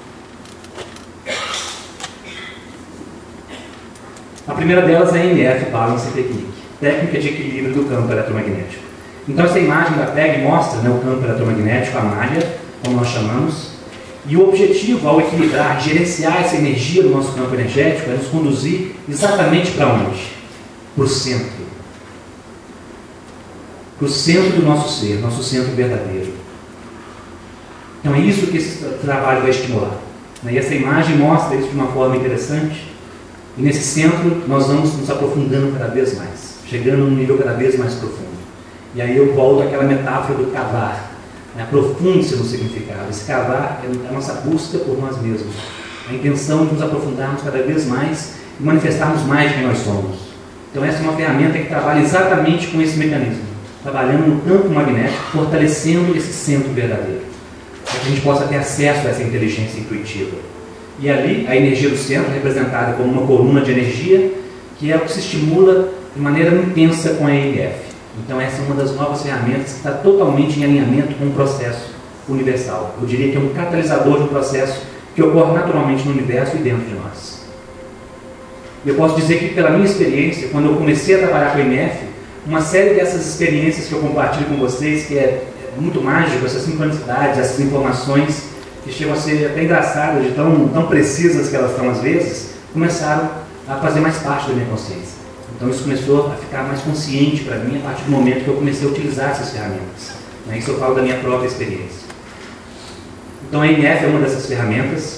A primeira delas é a N F Balance Technique, técnica de equilíbrio do campo eletromagnético. Então, essa imagem da P E G mostra, né, o campo eletromagnético, a malha, como nós chamamos, e o objetivo, ao equilibrar, gerenciar essa energia do nosso campo energético, é nos conduzir exatamente para onde? Para o centro. Para o centro do nosso ser, nosso centro verdadeiro. Então, é isso que esse trabalho vai estimular. E essa imagem mostra isso de uma forma interessante. E nesse centro, nós vamos nos aprofundando cada vez mais, chegando num nível cada vez mais profundo. E aí eu volto àquela metáfora do cavar. Né? Aprofunde-se no significado. Esse cavar é a nossa busca por nós mesmos. A intenção de nos aprofundarmos cada vez mais e manifestarmos mais quem nós somos. Então essa é uma ferramenta que trabalha exatamente com esse mecanismo, trabalhando no campo magnético, fortalecendo esse centro verdadeiro, para que a gente possa ter acesso a essa inteligência intuitiva. E ali, a energia do centro é representada como uma coluna de energia, que é o que se estimula de maneira intensa com a E N F. Então essa é uma das novas ferramentas que está totalmente em alinhamento com o processo universal. Eu diria que é um catalisador de um processo que ocorre naturalmente no universo e dentro de nós. Eu posso dizer que, pela minha experiência, quando eu comecei a trabalhar com a E N F, uma série dessas experiências que eu compartilho com vocês, que é muito mágico, essas sincronicidades, essas informações que chegam a ser até engraçadas, de tão, tão precisas que elas estão às vezes, começaram a fazer mais parte da minha consciência. Então isso começou a ficar mais consciente para mim a partir do momento que eu comecei a utilizar essas ferramentas. Né? Isso eu falo da minha própria experiência. Então a E N F é uma dessas ferramentas.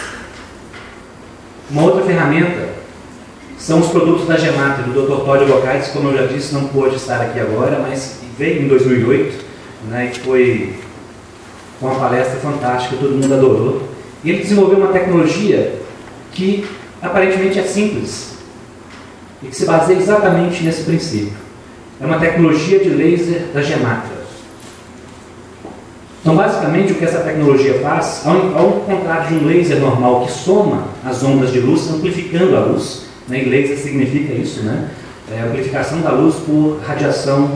Uma outra ferramenta são os produtos da Gematria, do doutor Todd Locaides, como eu já disse, não pôde estar aqui agora, mas veio em dois mil e oito, né, e foi uma palestra fantástica, todo mundo adorou. E ele desenvolveu uma tecnologia que aparentemente é simples e que se baseia exatamente nesse princípio. É uma tecnologia de laser da Gematria. Então, basicamente, o que essa tecnologia faz, ao, ao contrário de um laser normal que soma as ondas de luz, amplificando a luz, né, e laser significa isso, né? É a amplificação da luz por radiação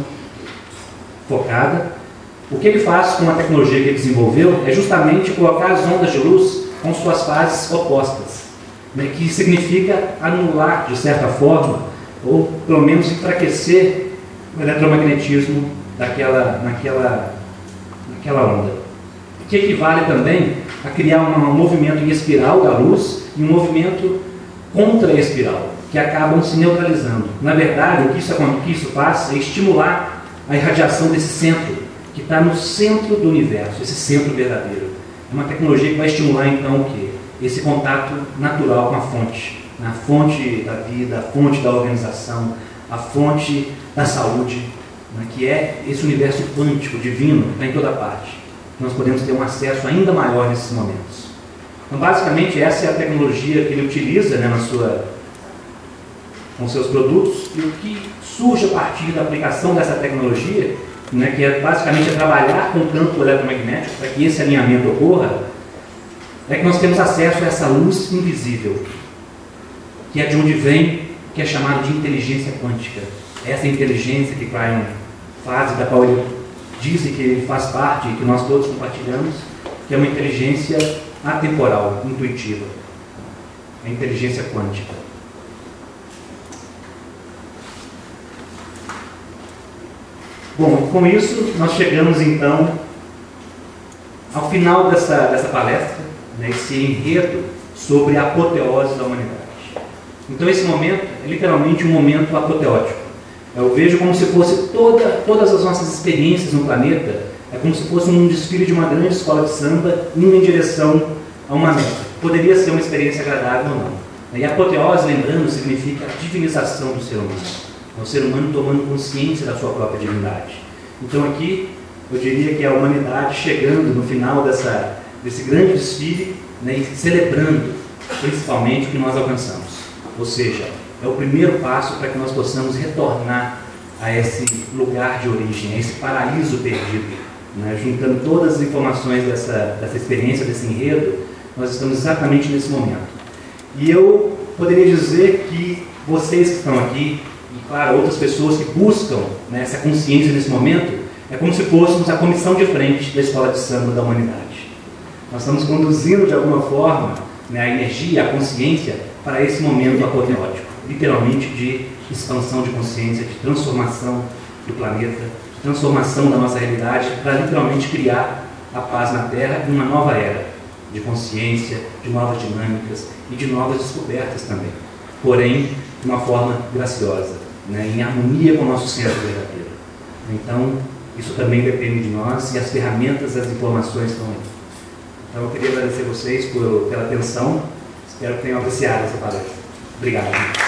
focada. O que ele faz com a tecnologia que ele desenvolveu é justamente colocar as ondas de luz com suas fases opostas, né, que significa anular, de certa forma, ou pelo menos enfraquecer o eletromagnetismo daquela, naquela, naquela onda. O que equivale também a criar um, um movimento em espiral da luz e um movimento contra a espiral, que acabam se neutralizando. Na verdade, o que isso, o que isso faz é estimular a irradiação desse centro, que está no centro do universo, esse centro verdadeiro. É uma tecnologia que vai estimular, então, o quê? Esse contato natural com a fonte. A fonte da vida, a fonte da organização, a fonte da saúde, né, que é esse universo quântico, divino, que está em toda parte. Nós podemos ter um acesso ainda maior nesses momentos. Então, basicamente, essa é a tecnologia que ele utiliza, né, na sua, com seus produtos, e o que surge a partir da aplicação dessa tecnologia, né, que é basicamente é trabalhar com o campo eletromagnético para que esse alinhamento ocorra, é que nós temos acesso a essa luz invisível, que é de onde vem, que é chamado de inteligência quântica. Essa inteligência que Klein faz, da qual ele diz que ele faz parte, que nós todos compartilhamos, que é uma inteligência atemporal, intuitiva, a inteligência quântica. Bom, com isso nós chegamos então ao final dessa, dessa palestra, né, esse enredo sobre a apoteose da humanidade. Então esse momento é literalmente um momento apoteótico. Eu vejo como se fosse toda, todas as nossas experiências no planeta, é como se fosse um desfile de uma grande escola de samba indo em direção a uma meta. Poderia ser uma experiência agradável ou não. E a apoteose, lembrando, significa a divinização do ser humano. É o ser humano tomando consciência da sua própria divindade. Então aqui, eu diria que é a humanidade chegando no final dessa, desse grande desfile, né, e celebrando principalmente o que nós alcançamos. Ou seja, é o primeiro passo para que nós possamos retornar a esse lugar de origem, a esse paraíso perdido. Né? Juntando todas as informações dessa, dessa experiência, desse enredo, nós estamos exatamente nesse momento. E eu poderia dizer que vocês que estão aqui, e claro, outras pessoas que buscam, né, essa consciência nesse momento, é como se fôssemos a comissão de frente da Escola de Samba da Humanidade. Nós estamos conduzindo de alguma forma, né, a energia, a consciência para esse momento apoteótico, literalmente de expansão de consciência, de transformação do planeta, de transformação da nossa realidade, para literalmente criar a paz na Terra e uma nova era de consciência, de novas dinâmicas e de novas descobertas também, porém de uma forma graciosa, né, em harmonia com o nosso centro verdadeiro. Então, isso também depende de nós e as ferramentas, as informações estão aí. Então, eu queria agradecer vocês por, pela atenção. Espero que tenham apreciado essa palestra. Obrigado.